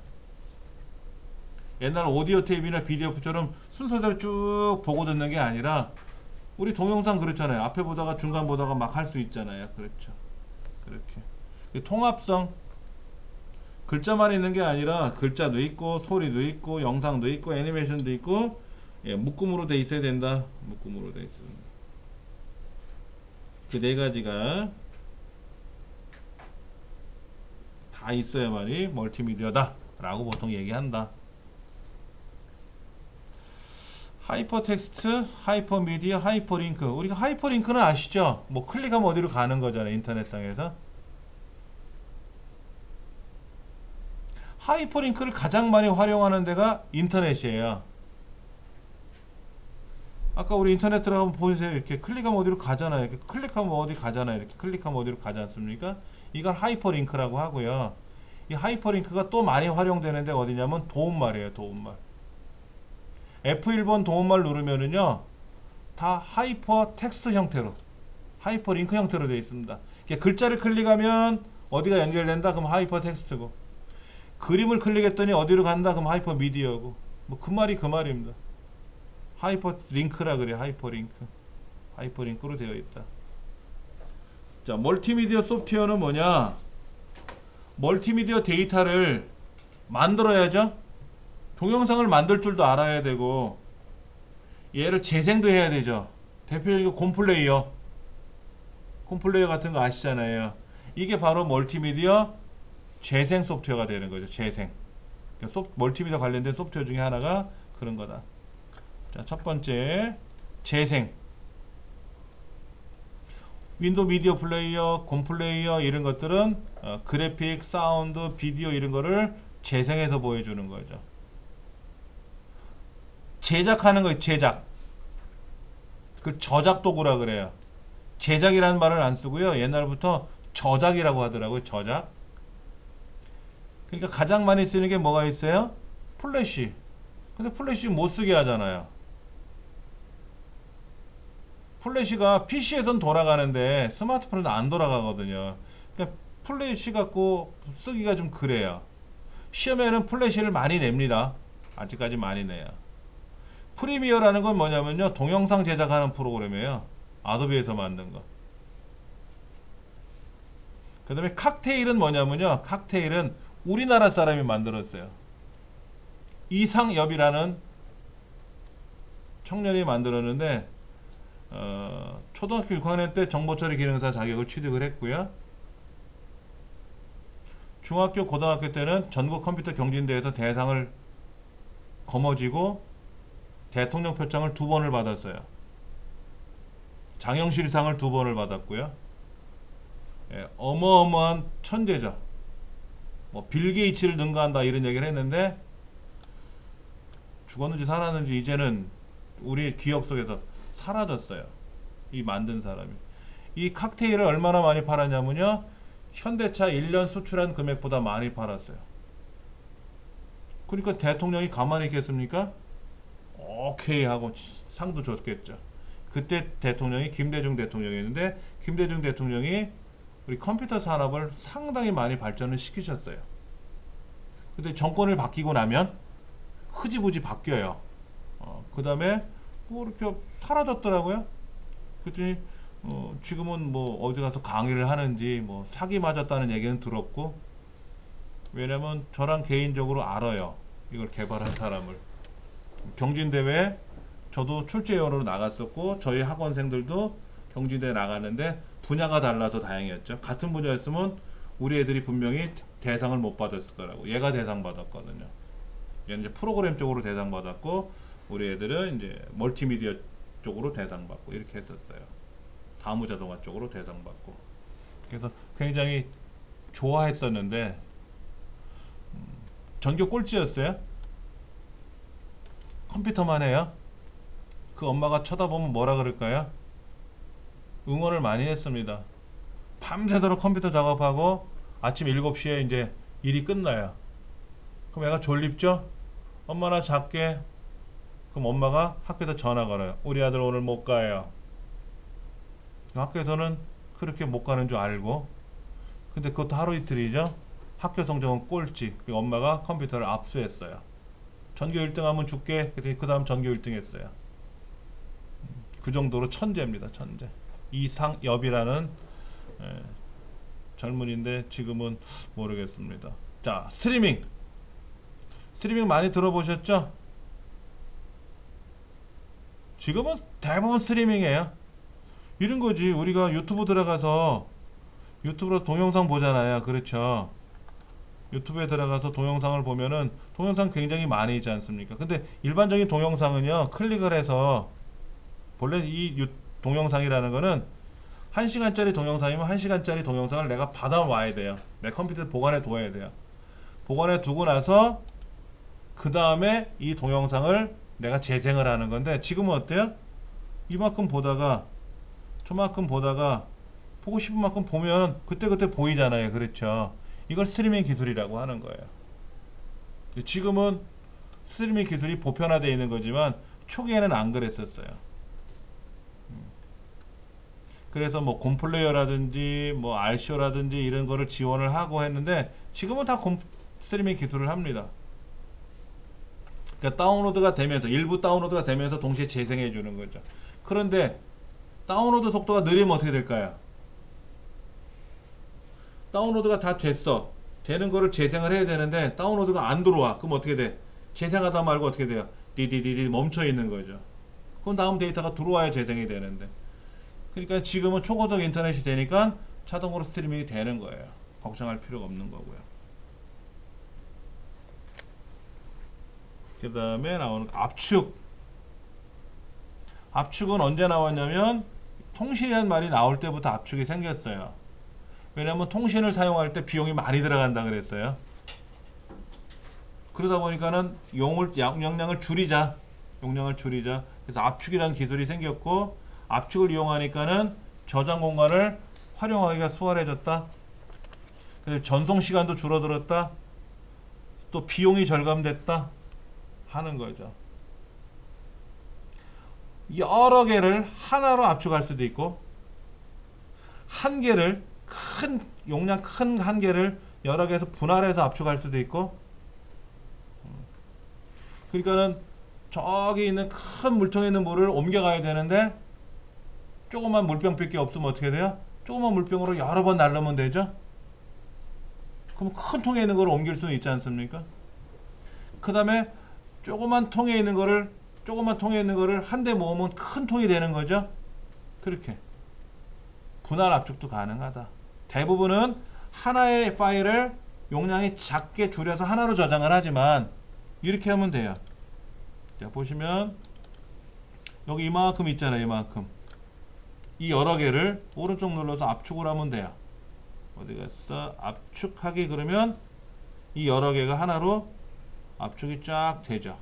옛날 오디오 테이프나 비디오처럼 순서대로 쭉 보고 듣는 게 아니라 우리 동영상 그렇잖아요. 앞에 보다가 중간 보다가 막 할 수 있잖아요. 그렇죠. 그렇게. 통합성. 글자만 있는 게 아니라 글자도 있고 소리도 있고 영상도 있고 애니메이션도 있고 예, 묶음으로 돼 있어야 된다. 묶음으로 돼 있어야 된다. 그 네 가지가 다 있어야만이 멀티미디어다 라고 보통 얘기한다. 하이퍼텍스트, 하이퍼미디어, 하이퍼링크. 우리가 하이퍼링크는 아시죠? 뭐 클릭하면 어디로 가는 거잖아요. 인터넷상에서. 하이퍼링크를 가장 많이 활용하는 데가 인터넷이에요. 아까 우리 인터넷 들어가면 보세요. 이렇게 클릭하면 어디로 가잖아요. 이렇게 클릭하면 어디 가잖아요. 이렇게 클릭하면 어디로 가지 않습니까? 이걸 하이퍼링크라고 하고요. 이 하이퍼링크가 또 많이 활용되는 데가 어디냐면 도움말이에요. 도움말. 에프 일 번 도움말 누르면은요 다 하이퍼 텍스트 형태로 하이퍼 링크 형태로 되어 있습니다. 글자를 클릭하면 어디가 연결된다 그럼 하이퍼 텍스트고, 그림을 클릭했더니 어디로 간다 그럼 하이퍼 미디어고, 뭐 그 말이 그 말입니다. 하이퍼 링크라 그래. 하이퍼 링크. 하이퍼 링크로 되어 있다. 자, 멀티미디어 소프트웨어는 뭐냐? 멀티미디어 데이터를 만들어야죠. 동영상을 만들 줄도 알아야 되고 얘를 재생도 해야 되죠. 대표적인 곰플레이어 곰플레이어 같은 거 아시잖아요. 이게 바로 멀티미디어 재생 소프트웨어가 되는 거죠. 재생. 그러니까 소프, 멀티미디어 관련된 소프트웨어 중에 하나가 그런 거다. 자, 첫 번째 재생. 윈도우 미디어 플레이어, 곰플레이어 이런 것들은 어, 그래픽, 사운드, 비디오 이런 거를 재생해서 보여주는 거죠. 제작하는 거 제작. 그 저작 도구라 그래요. 제작이라는 말을 안 쓰고요. 옛날부터 저작이라고 하더라고요. 저작. 그러니까 가장 많이 쓰는 게 뭐가 있어요? 플래시. 근데 플래시 못 쓰게 하잖아요. 플래시가 피시에선 돌아가는데 스마트폰은 안 돌아가거든요. 그러니까 플래시 갖고 쓰기가 좀 그래요. 시험에는 플래시를 많이 냅니다. 아직까지 많이 내요. 프리미어라는 건 뭐냐면요, 동영상 제작하는 프로그램이에요. 아도비에서 만든 거. 그 다음에 칵테일은 뭐냐면요, 칵테일은 우리나라 사람이 만들었어요. 이상엽이라는 청년이 만들었는데 어, 초등학교 육 학년 때 정보처리 기능사 자격을 취득을 했고요. 중학교 고등학교 때는 전국 컴퓨터 경진대회에서 대상을 거머쥐고 대통령 표창을 두 번을 받았어요. 장영실상을 두 번을 받았고요. 예, 어마어마한 천재죠. 뭐 빌 게이츠를 능가한다 이런 얘기를 했는데 죽었는지 살았는지 이제는 우리 기억 속에서 사라졌어요. 이 만든 사람이. 이 칵테일을 얼마나 많이 팔았냐면요, 현대차 일 년 수출한 금액보다 많이 팔았어요. 그러니까 대통령이 가만히 있겠습니까? 오케이 하고 상도 줬겠죠. 그때 대통령이 김대중 대통령이었는데 김대중 대통령이 우리 컴퓨터 산업을 상당히 많이 발전을 시키셨어요. 근데 정권을 바뀌고 나면 흐지부지 바뀌어요. 어, 그 다음에 뭐 이렇게 사라졌더라고요. 그랬더니 어, 지금은 뭐 어디 가서 강의를 하는지 뭐 사기 맞았다는 얘기는 들었고, 왜냐면 저랑 개인적으로 알아요. 이걸 개발한 사람을. 경진대회 저도 출제위원으로 나갔었고 저희 학원생들도 경진대회 나갔는데 분야가 달라서 다행이었죠. 같은 분야였으면 우리 애들이 분명히 대상을 못 받았을 거라고. 얘가 대상 받았거든요. 얘는 이제 프로그램 쪽으로 대상 받았고 우리 애들은 이제 멀티미디어 쪽으로 대상 받고 이렇게 했었어요. 사무자동화 쪽으로 대상 받고. 그래서 굉장히 좋아했었는데 음, 전교 꼴찌였어요. 컴퓨터만 해요. 그 엄마가 쳐다보면 뭐라 그럴까요? 응원을 많이 했습니다. 밤새도록 컴퓨터 작업하고 아침 일곱 시에 이제 일이 끝나요. 그럼 애가 졸립죠? 엄마 나 잘게. 그럼 엄마가 학교에서 전화 걸어요. 우리 아들 오늘 못 가요. 학교에서는 그렇게 못 가는 줄 알고, 근데 그것도 하루 이틀이죠. 학교 성적은 꼴찌. 그 엄마가 컴퓨터를 압수했어요. 전교 일 등 하면 줄게. 그 다음 전교 일 등 했어요. 그 정도로 천재입니다. 천재. 이상엽이라는 예, 젊은인데 지금은 모르겠습니다. 자, 스트리밍. 스트리밍 많이 들어보셨죠? 지금은 대부분 스트리밍이에요. 이런 거지. 우리가 유튜브 들어가서 유튜브로 동영상 보잖아요. 그렇죠? 유튜브에 들어가서 동영상을 보면은 동영상 굉장히 많이 있지 않습니까? 근데 일반적인 동영상은요, 클릭을 해서 본래 이 유, 동영상이라는 거는 한 시간짜리 동영상이면 한 시간짜리 동영상을 내가 받아와야 돼요. 내 컴퓨터에 보관해 둬야 돼요. 보관해 두고 나서 그 다음에 이 동영상을 내가 재생을 하는 건데, 지금은 어때요? 이만큼 보다가 저만큼 보다가 보고 싶은 만큼 보면 그때그때 보이잖아요. 그렇죠? 이걸 스트리밍 기술이라고 하는 거예요. 지금은 스트리밍 기술이 보편화되어 있는 거지만 초기에는 안 그랬었어요. 그래서 뭐 곰플레이어라든지 뭐 알쇼라든지 이런 거를 지원을 하고 했는데 지금은 다 곰, 스트리밍 기술을 합니다. 그러니까 다운로드가 되면서 일부 다운로드가 되면서 동시에 재생해 주는 거죠. 그런데 다운로드 속도가 느리면 어떻게 될까요? 다운로드가 다 됐어. 되는 거를 재생을 해야 되는데 다운로드가 안 들어와. 그럼 어떻게 돼? 재생하다 말고 어떻게 돼요? 디디디디 멈춰 있는 거죠. 그럼 다음 데이터가 들어와야 재생이 되는데. 그러니까 지금은 초고속 인터넷이 되니까 자동으로 스트리밍이 되는 거예요. 걱정할 필요가 없는 거고요. 그 다음에 나오는 압축. 압축은 언제 나왔냐면 통신이라는 말이 나올 때부터 압축이 생겼어요. 왜냐하면 통신을 사용할 때 비용이 많이 들어간다 그랬어요. 그러다 보니까는 용을, 용량을 줄이자. 용량을 줄이자. 그래서 압축이라는 기술이 생겼고, 압축을 이용하니까는 저장 공간을 활용하기가 수월해졌다. 그래서 전송 시간도 줄어들었다. 또 비용이 절감됐다 하는 거죠. 여러 개를 하나로 압축할 수도 있고, 한 개를 큰 용량 큰 한 개를 여러 개에서 분할해서 압축할 수도 있고. 그러니까는 저기 있는 큰 물통에 있는 물을 옮겨가야 되는데 조그만 물병밖에 없으면 어떻게 돼요? 조그만 물병으로 여러 번 날르면 되죠. 그럼 큰 통에 있는 걸 옮길 수는 있지 않습니까? 그 다음에 조그만 통에 있는 거를 조그만 통에 있는 거를 한 대 모으면 큰 통이 되는 거죠. 그렇게 분할 압축도 가능하다. 대부분은 하나의 파일을 용량이 작게 줄여서 하나로 저장을 하지만 이렇게 하면 돼요. 자, 보시면 여기 이만큼 있잖아요. 이만큼. 이 여러 개를 오른쪽 눌러서 압축을 하면 돼요. 어디 갔어? 압축하기. 그러면 이 여러 개가 하나로 압축이 쫙 되죠.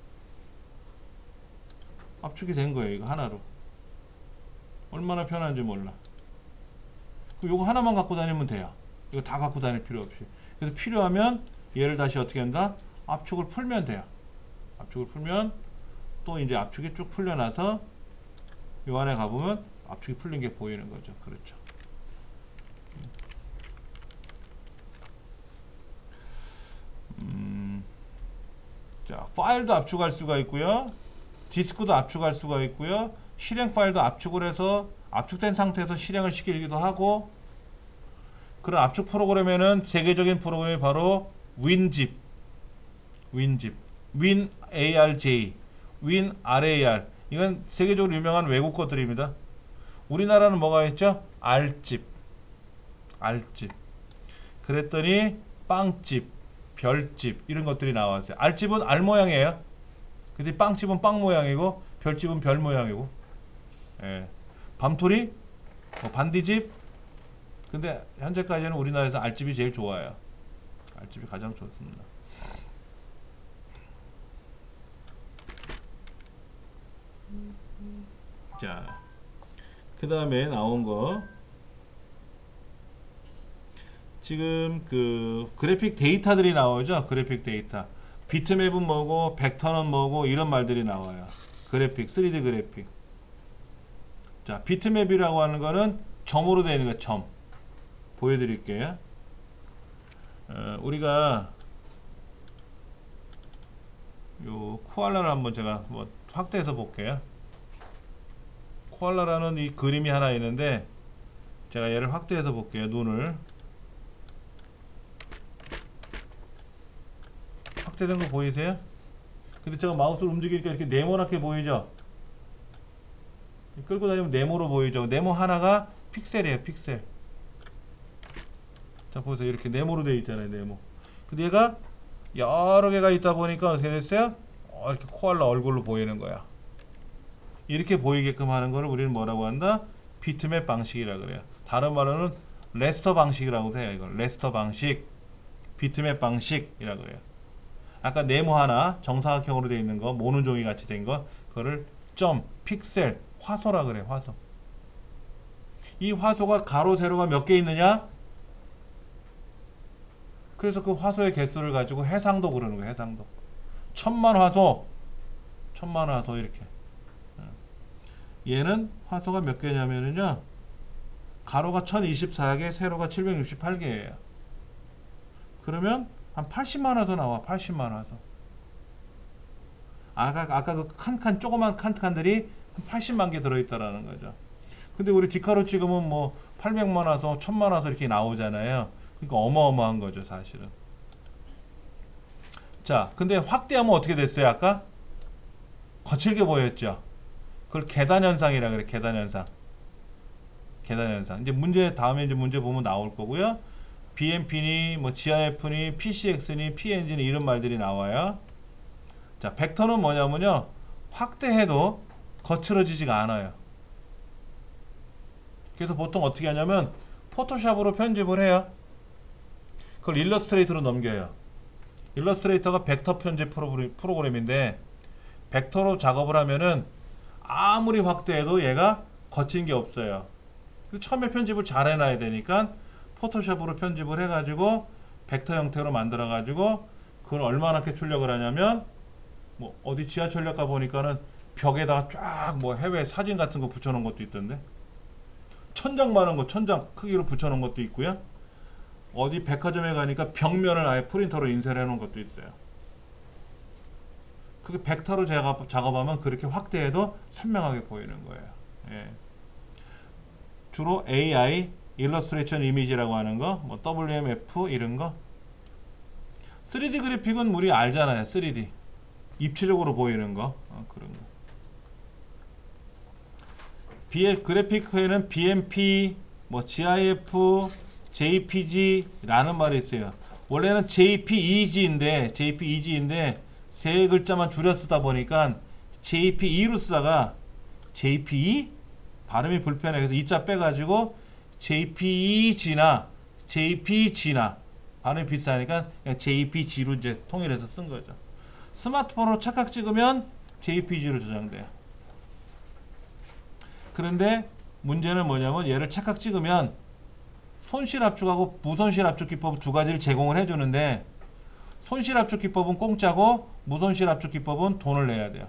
압축이 된 거예요. 이거 하나로. 얼마나 편한지 몰라. 그럼 이거 하나만 갖고 다니면 돼요. 이거 다 갖고 다닐 필요 없이. 그래서 필요하면 얘를 다시 어떻게 한다? 압축을 풀면 돼요. 압축을 풀면 또 이제 압축이 쭉 풀려나서 요 안에 가보면 압축이 풀린 게 보이는 거죠. 그렇죠. 음, 자, 파일도 압축할 수가 있고요. 디스크도 압축할 수가 있고요. 실행 파일도 압축을 해서 압축된 상태에서 실행을 시키기도 하고, 그런 압축 프로그램에는 세계적인 프로그램이 바로 윈집, 윈집, 윈arj, 윈rar. 이건 세계적으로 유명한 외국 것들입니다. 우리나라는 뭐가 있죠? 알집, 알집. 그랬더니 빵집, 별집 이런 것들이 나왔어요. 알집은 알 모양이에요. 근데 빵집은 빵 모양이고 별집은 별 모양이고. 예. 밤토리, 뭐 반디집. 근데 현재까지는 우리나라에서 알집이 제일 좋아요. 알집이 가장 좋습니다. 자, 그 다음에 나온 거 지금 그 그래픽 데이터들이 나오죠. 그래픽 데이터. 비트맵은 뭐고 벡터는 뭐고 이런 말들이 나와요. 그래픽, 쓰리디 그래픽. 자, 비트맵이라고 하는 거는 점으로 되어 있는 거 점. 보여드릴게요. 어, 우리가 요 코알라를 한번 제가 뭐 확대해서 볼게요. 코알라라는 이 그림이 하나 있는데 제가 얘를 확대해서 볼게요. 눈을 확대된 거 보이세요? 근데 제가 마우스를 움직이니까 이렇게 네모나게 보이죠? 끌고 다니면 네모로 보이죠? 네모 하나가 픽셀이에요. 픽셀. 자, 보세요. 이렇게 네모로 되어 있잖아요. 네모. 근데 얘가 여러 개가 있다 보니까 어떻게 됐어요? 어, 이렇게 코알라 얼굴로 보이는 거야. 이렇게 보이게끔 하는 거를 우리는 뭐라고 한다? 비트맵 방식이라 그래요. 다른 말로는 레스터 방식이라고 해요. 이걸 레스터 방식, 비트맵 방식이라 그래요. 아까 네모 하나 정사각형으로 되어 있는 거, 모는 종이 같이 된 거, 그거를 점, 픽셀, 화소라 그래. 화소. 이 화소가 가로 세로가 몇 개 있느냐? 그래서 그 화소의 개수를 가지고 해상도 그러는 거예요. 해상도. 천만 화소, 천만 화소 이렇게. 얘는 화소가 몇 개냐면은요, 가로가 천이십사 개, 세로가 칠백육십팔 개예요. 그러면 한 팔십만 화소 나와. 팔십만 화소. 아까 아까 그 칸칸 조그만 칸칸들이 한 팔십만 개 들어있다라는 거죠. 근데 우리 디카로 찍으면 뭐 팔백만 화소, 천만 화소 이렇게 나오잖아요. 그러니까 어마어마한 거죠, 사실은. 자, 근데 확대하면 어떻게 됐어요? 아까 거칠게 보였죠. 그걸 계단 현상이라 그래. 계단 현상. 계단 현상. 이제 문제 다음에 이제 문제 보면 나올 거고요. 비엠피니 뭐 지아이에프니 피씨엑스니 피엔지니 이런 말들이 나와요. 자, 벡터는 뭐냐면요, 확대해도 거칠어지지가 않아요. 그래서 보통 어떻게 하냐면 포토샵으로 편집을 해요. 그걸 일러스트레이터로 넘겨요. 일러스트레이터가 벡터 편집 프로그램인데 벡터로 작업을 하면은 아무리 확대해도 얘가 거친 게 없어요. 처음에 편집을 잘 해놔야 되니까 포토샵으로 편집을 해가지고 벡터 형태로 만들어가지고 그걸 얼마나 이렇게 출력을 하냐면 뭐 어디 지하철역 가 보니까는 벽에다가 쫙 뭐 해외 사진 같은 거 붙여놓은 것도 있던데, 천장 많은 거 천장 크기로 붙여놓은 것도 있고요. 어디 백화점에 가니까 벽면을 아예 프린터로 인쇄를 해놓은 것도 있어요. 그게 벡터로 작업, 작업하면 그렇게 확대해도 선명하게 보이는 거예요. 예. 주로 에이아이, 일러스트레이션 이미지라고 하는 거, 뭐 더블유엠에프 이런 거. 쓰리디 그래픽은 우리 알잖아요. 쓰리디. 입체적으로 보이는 거. 어, 그런 거. 비엘 그래픽 회는 비엠피, 뭐 지아이에프, 제이피지라는 말이 있어요. 원래는 제이피이지인데 제이피이지인데 세 글자만 줄여 쓰다 보니까 제이피이로 쓰다가 제이피이 발음이 불편해. 그래서 이자 빼가지고 제이피이지나 제이피지나 발음이 비슷하니까 그냥 제이피지로 이제 통일해서 쓴 거죠. 스마트폰으로 착각 찍으면 제이피지로 저장돼요. 그런데 문제는 뭐냐면 얘를 착각 찍으면 손실 압축하고 무손실 압축 기법 두 가지를 제공을 해주는데, 손실 압축 기법은 공짜고 무손실 압축 기법은 돈을 내야 돼요.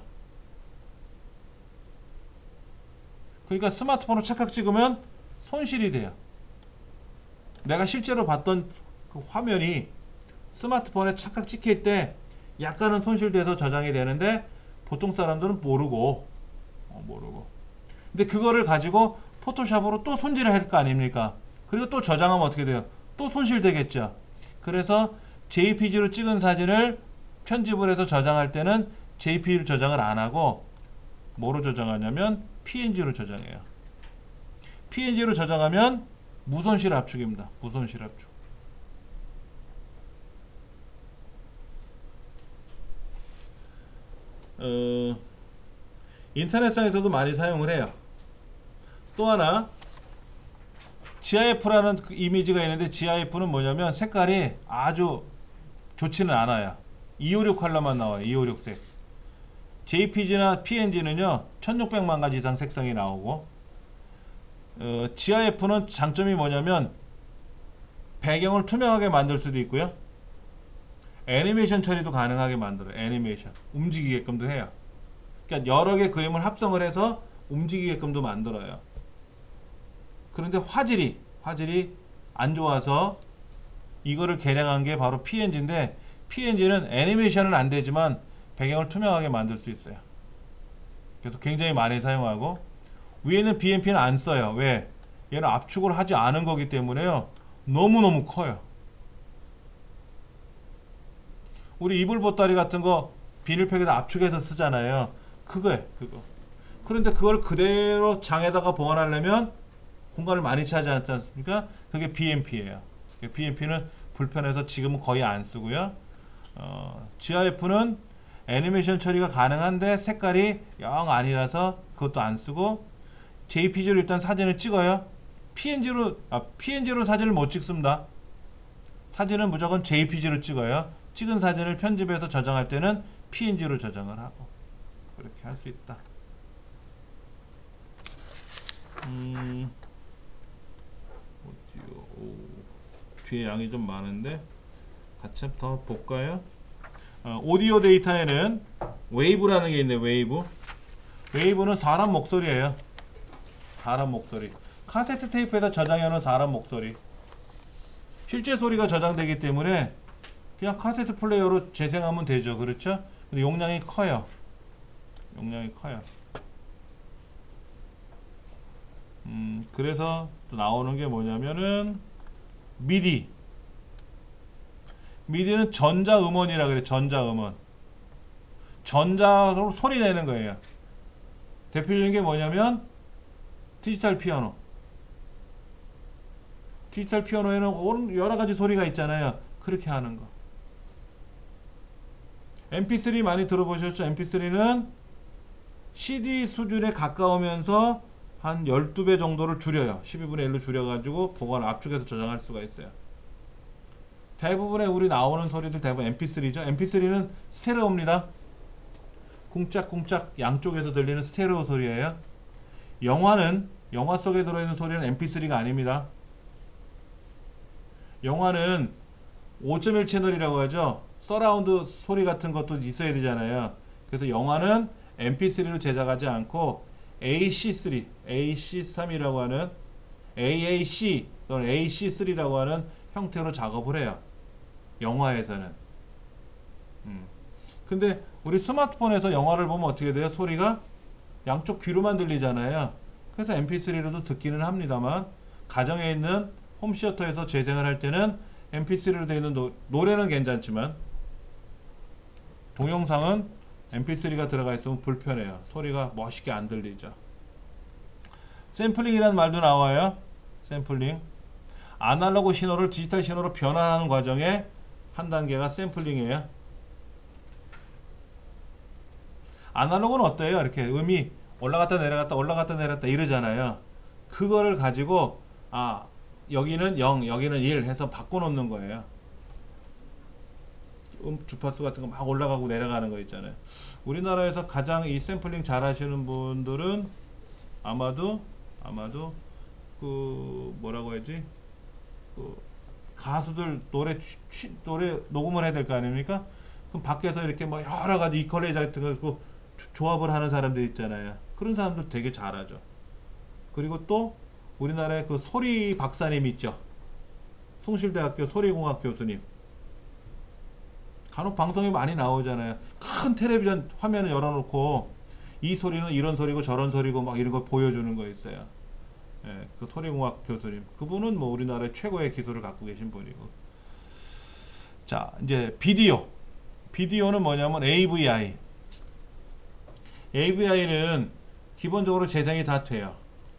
그러니까 스마트폰으로 착각 찍으면 손실이 돼요. 내가 실제로 봤던 그 화면이 스마트폰에 착각 찍힐 때 약간은 손실돼서 저장이 되는데 보통 사람들은 모르고 어, 모르고 근데 그거를 가지고 포토샵으로 또 손질을 할 거 아닙니까? 그리고 또 저장하면 어떻게 돼요? 또 손실되겠죠. 그래서 제이피지로 찍은 사진을 편집을 해서 저장할 때는 제이피지로 저장을 안 하고 뭐로 저장하냐면 피엔지로 저장해요. 피엔지로 저장하면 무손실 압축입니다. 무손실 압축. 어, 인터넷상에서도 많이 사용을 해요. 또 하나 지아이에프라는 그 이미지가 있는데 지아이에프는 뭐냐면 색깔이 아주 좋지는 않아요. 이백오십육 컬러만 나와요. 이백오십육 색. 제이피지나 피엔지는요 천육백만 가지 이상 색상이 나오고 어, 지아이에프는 장점이 뭐냐면 배경을 투명하게 만들 수도 있고요. 애니메이션 처리도 가능하게 만들어요. 애니메이션 움직이게끔도 해요. 그러니까 여러 개 그림을 합성을 해서 움직이게끔도 만들어요. 그런데 화질이 화질이 안 좋아서 이거를 개량한 게 바로 피엔지인데 피엔지는 애니메이션은 안 되지만 배경을 투명하게 만들 수 있어요. 그래서 굉장히 많이 사용하고 위에는 비엠피는 안 써요. 왜? 얘는 압축을 하지 않은 거기 때문에요. 너무너무 커요. 우리 이불 보따리 같은 거 비닐팩에다 압축해서 쓰잖아요. 그거에 그거. 그런데 그걸 그대로 장에다가 보관하려면 공간을 많이 차지하지 않습니까? 그게 비엠피예요. 비엠피는 불편해서 지금은 거의 안 쓰고요. 어, 지아이에프는 애니메이션 처리가 가능한데 색깔이 영 아니라서 그것도 안 쓰고 제이피지로 일단 사진을 찍어요. 피엔지로 아, 피엔지로 사진을 못 찍습니다. 사진은 무조건 제이피지로 찍어요. 찍은 사진을 편집해서 저장할 때는 피엔지로 저장을 하고 그렇게 할 수 있다. 음, 어디요? 오, 뒤에 양이 좀 많은데 같이 더 볼까요? 어, 오디오 데이터에는 웨이브라는 게 있네요. 웨이브. 웨이브는 사람 목소리예요. 사람 목소리. 카세트 테이프에다 저장해놓은 사람 목소리. 실제 소리가 저장되기 때문에 그냥 카세트 플레이어로 재생하면 되죠. 그렇죠? 근데 용량이 커요. 용량이 커요. 음, 그래서 또 나오는 게 뭐냐면은 미디. 미디는 전자음원이라 그래. 전자음원. 전자로 소리 내는 거예요. 대표적인 게 뭐냐면 디지털 피아노. 디지털 피아노에는 여러 가지 소리가 있잖아요. 그렇게 하는 거. 엠피쓰리 많이 들어보셨죠? 엠피쓰리는 씨디 수준에 가까우면서 한 열두 배 정도를 줄여요. 십이분의 일로 줄여가지고 보관 압축해서 저장할 수가 있어요. 대부분의 우리 나오는 소리들 대부분 엠피쓰리죠. 엠피쓰리는 스테레오입니다. 쿵짝쿵짝 양쪽에서 들리는 스테레오 소리예요. 영화는 영화 속에 들어있는 소리는 엠피쓰리가 아닙니다. 영화는 오 점 일 채널이라고 하죠. 서라운드 소리 같은 것도 있어야 되잖아요. 그래서 영화는 엠피쓰리로 제작하지 않고 에이씨3, 에이씨3이라고 하는 에이에이씨 또는 에이씨3라고 하는 형태로 작업을 해요. 영화에서는. 음. 근데 우리 스마트폰에서 영화를 보면 어떻게 돼요? 소리가 양쪽 귀로만 들리잖아요. 그래서 엠피쓰리로도 듣기는 합니다만 가정에 있는 홈시어터에서 재생을 할 때는 엠피쓰리로 되어 있는 노, 노래는 괜찮지만 동영상은 엠피쓰리가 들어가 있으면 불편해요. 소리가 멋있게 안 들리죠. 샘플링이라는 말도 나와요. 샘플링. 아날로그 신호를 디지털 신호로 변환하는 과정의 한 단계가 샘플링이에요. 아날로그는 어때요? 이렇게 음이 올라갔다 내려갔다 올라갔다 내려갔다 이러잖아요. 그거를 가지고 아 여기는 영 여기는 일 해서 바꿔놓는 거예요. 음 주파수 같은 거 막 올라가고 내려가는 거 있잖아요. 우리나라에서 가장 이 샘플링 잘 하시는 분들은 아마도 아마도 그 뭐라고 해야지 그 가수들 노래 취, 노래 녹음을 해야 될 거 아닙니까? 그럼 밖에서 이렇게 뭐 여러 가지 이퀄레이저 같은 거 조합을 하는 사람들 있잖아요. 그런 사람들 되게 잘하죠. 그리고 또 우리나라의 그 소리 박사님 있죠. 숭실대학교 소리공학 교수님. 간혹 방송에 많이 나오잖아요. 큰 텔레비전 화면을 열어놓고 이 소리는 이런 소리고 저런 소리고 막 이런 거 보여주는 거 있어요. 예, 그 소리공학 교수님. 그분은 뭐 우리나라의 최고의 기술을 갖고 계신 분이고. 자, 이제 비디오. 비디오는 뭐냐면 에이브이아이. 에이브이아이는 기본적으로 재생이 다 돼요.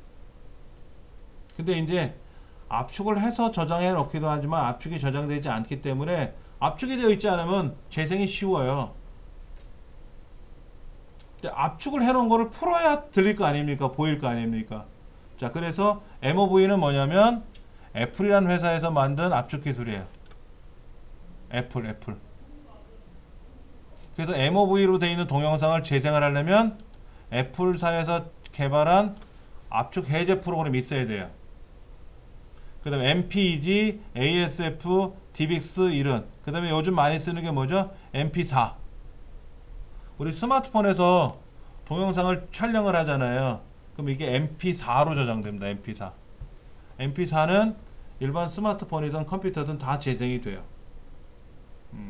근데 이제 압축을 해서 저장해 놓기도 하지만 압축이 저장되지 않기 때문에 압축이 되어 있지 않으면 재생이 쉬워요. 근데 압축을 해놓은 거를 풀어야 들릴 거 아닙니까? 보일 거 아닙니까? 자, 그래서 엠오브이는 뭐냐면 애플이라는 회사에서 만든 압축 기술이에요. 애플, 애플. 그래서 엠오브이로 되어 있는 동영상을 재생을 하려면 애플사에서 개발한 압축 해제 프로그램이 있어야 돼요. 그 다음에 엠피이지, 에이에스에프, 디빅스 이런. 그 다음에 요즘 많이 쓰는 게 뭐죠? 엠피사. 우리 스마트폰에서 동영상을 촬영을 하잖아요. 그럼 이게 엠피사로 저장됩니다. 엠피사. 엠피사는 일반 스마트폰이든 컴퓨터든 다 재생이 돼요. 음.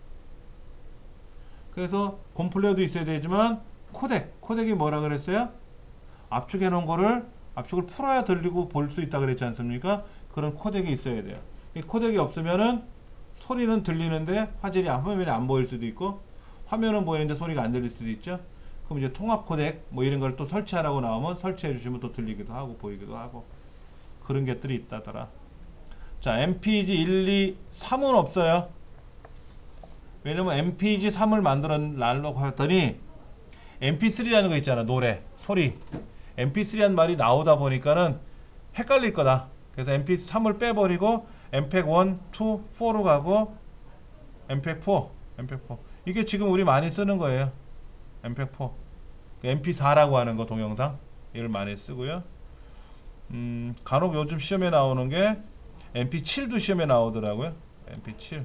그래서 곰플레어도 있어야 되지만 코덱, 코덱이 뭐라 그랬어요? 압축해 놓은 거를 압축을 풀어야 들리고 볼 수 있다 그랬지 않습니까? 그런 코덱이 있어야 돼요. 이 코덱이 없으면은 소리는 들리는데 화질이 화면에 안 보일 수도 있고 화면은 보이는데 소리가 안 들릴 수도 있죠. 그럼 이제 통합 코덱 뭐 이런 걸 또 설치하라고 나오면 설치해 주시면 또 들리기도 하고 보이기도 하고 그런 것들이 있다더라. 자, 엠피이지 일, 이, 삼은 없어요. 왜냐면 엠피이지 삼을 만들어 놔려고 했더니 엠피쓰리라는 거 있잖아. 노래, 소리. 엠피쓰리라는 말이 나오다 보니까는 헷갈릴 거다. 그래서 엠피삼을 빼버리고 엠팩 일, 이, 사로 가고 엠팩 사, 엠팩 사. 이게 지금 우리 많이 쓰는 거예요. 엠팩 사. 엠피사라고 하는 거 동영상. 이를 많이 쓰고요. 음, 간혹 요즘 시험에 나오는 게 엠피칠도 시험에 나오더라고요. 엠피칠.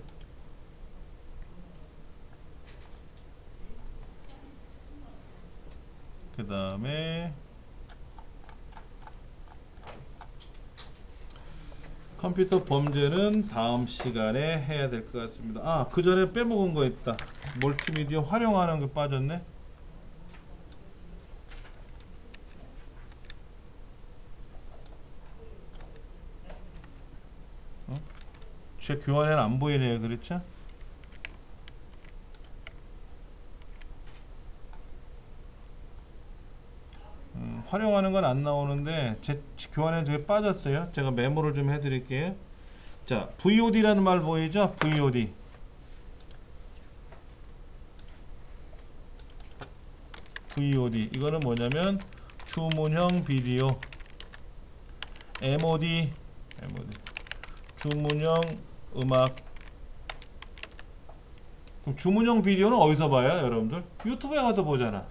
그 다음에 컴퓨터 범죄는 다음 시간에 해야 될 것 같습니다. 아, 그 전에 빼먹은 거 있다. 멀티미디어 활용하는 게 빠졌네. 어? 제 교환에는 안 보이네요. 그렇죠? 음, 활용하는 건 안 나오는데 제 교환에 되게 빠졌어요. 제가 메모를 좀 해드릴게요. 자, 브이오디라는 말 보이죠? 브이오디. 브이오디 이거는 뭐냐면 주문형 비디오. 엠오디, 엠오디 주문형 음악. 그럼 주문형 비디오는 어디서 봐요, 여러분들? 유튜브에 가서 보잖아.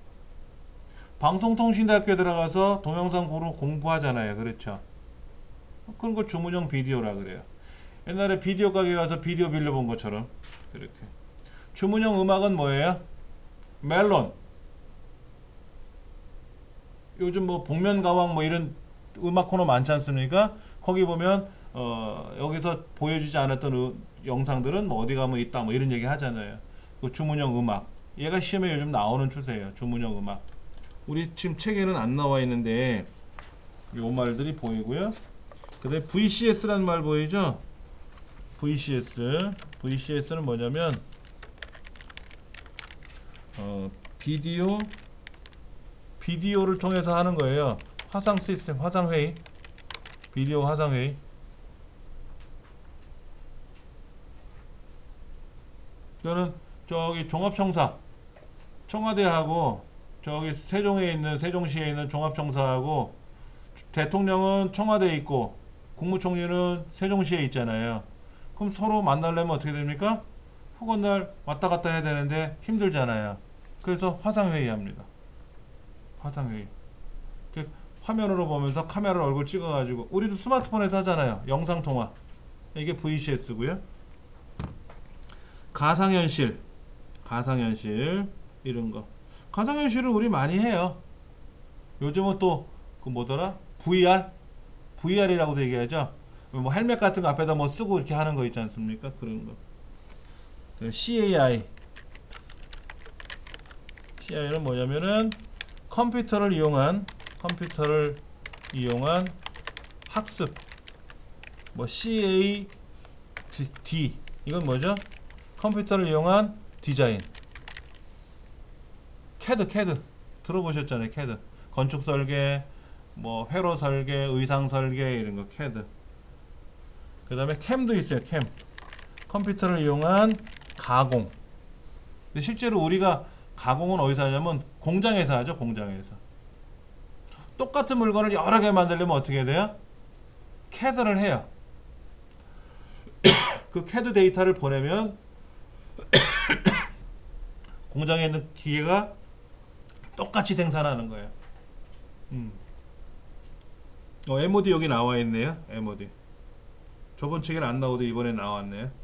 방송통신대학교에 들어가서 동영상 구로 공부하잖아요. 그렇죠? 그런 걸 주문형 비디오라 그래요. 옛날에 비디오 가게 가서 비디오 빌려본 것처럼 그렇게. 주문형 음악은 뭐예요? 멜론. 요즘 뭐 복면가왕 뭐 이런 음악 코너 많지 않습니까? 거기 보면 어 여기서 보여주지 않았던 의, 영상들은 뭐 어디 가면 있다 뭐 이런 얘기 하잖아요. 그 주문형 음악. 얘가 시험에 요즘 나오는 추세예요. 주문형 음악. 우리 지금 책에는 안 나와 있는데 요 말들이 보이고요. 그 다음에 브이씨에스라는 말 보이죠? 브이씨에스. 브이씨에스는 뭐냐면 어, 비디오 비디오를 통해서 하는 거예요. 화상 시스템, 화상 회의. 비디오 화상 회의. 이거는 저기 종합청사 청와대하고 저기 세종에 있는 세종시에 있는 종합청사하고 대통령은 청와대에 있고 국무총리는 세종시에 있잖아요. 그럼 서로 만나려면 어떻게 됩니까? 후건날 왔다 갔다 해야 되는데 힘들잖아요. 그래서 화상회의 합니다. 화상회의. 화면으로 보면서 카메라로 얼굴 찍어가지고 우리도 스마트폰에서 하잖아요. 영상통화. 이게 브이씨에스고요. 가상현실. 가상현실 이런 거. 가상현실은 우리 많이 해요. 요즘은 또 그 뭐더라? 브이알? 브이알이라고도 얘기하죠. 뭐 헬멧 같은 거 앞에다 뭐 쓰고 이렇게 하는 거 있지 않습니까? 그런 거. 씨에이아이. 씨에이아이는 뭐냐면은 컴퓨터를 이용한 컴퓨터를 이용한 학습. 뭐 씨에이디 이건 뭐죠? 컴퓨터를 이용한 디자인. 캐드, 캐드 들어보셨잖아요. 캐드 건축 설계, 뭐 회로 설계, 의상 설계 이런 거 캐드. 그 다음에 캠도 있어요. 캠 컴퓨터를 이용한 가공. 근데 실제로 우리가 가공은 어디서 하냐면 공장에서 하죠. 공장에서. 똑같은 물건을 여러 개 만들려면 어떻게 해야 돼요? 캐드를 해요. 그 캐드 데이터를 보내면 공장에 있는 기계가 똑같이 생산하는 거예요. 음. 어, 엠오디 여기 나와 있네요. 엠오디. 저번 책에는 안 나오도 이번에 나왔네요.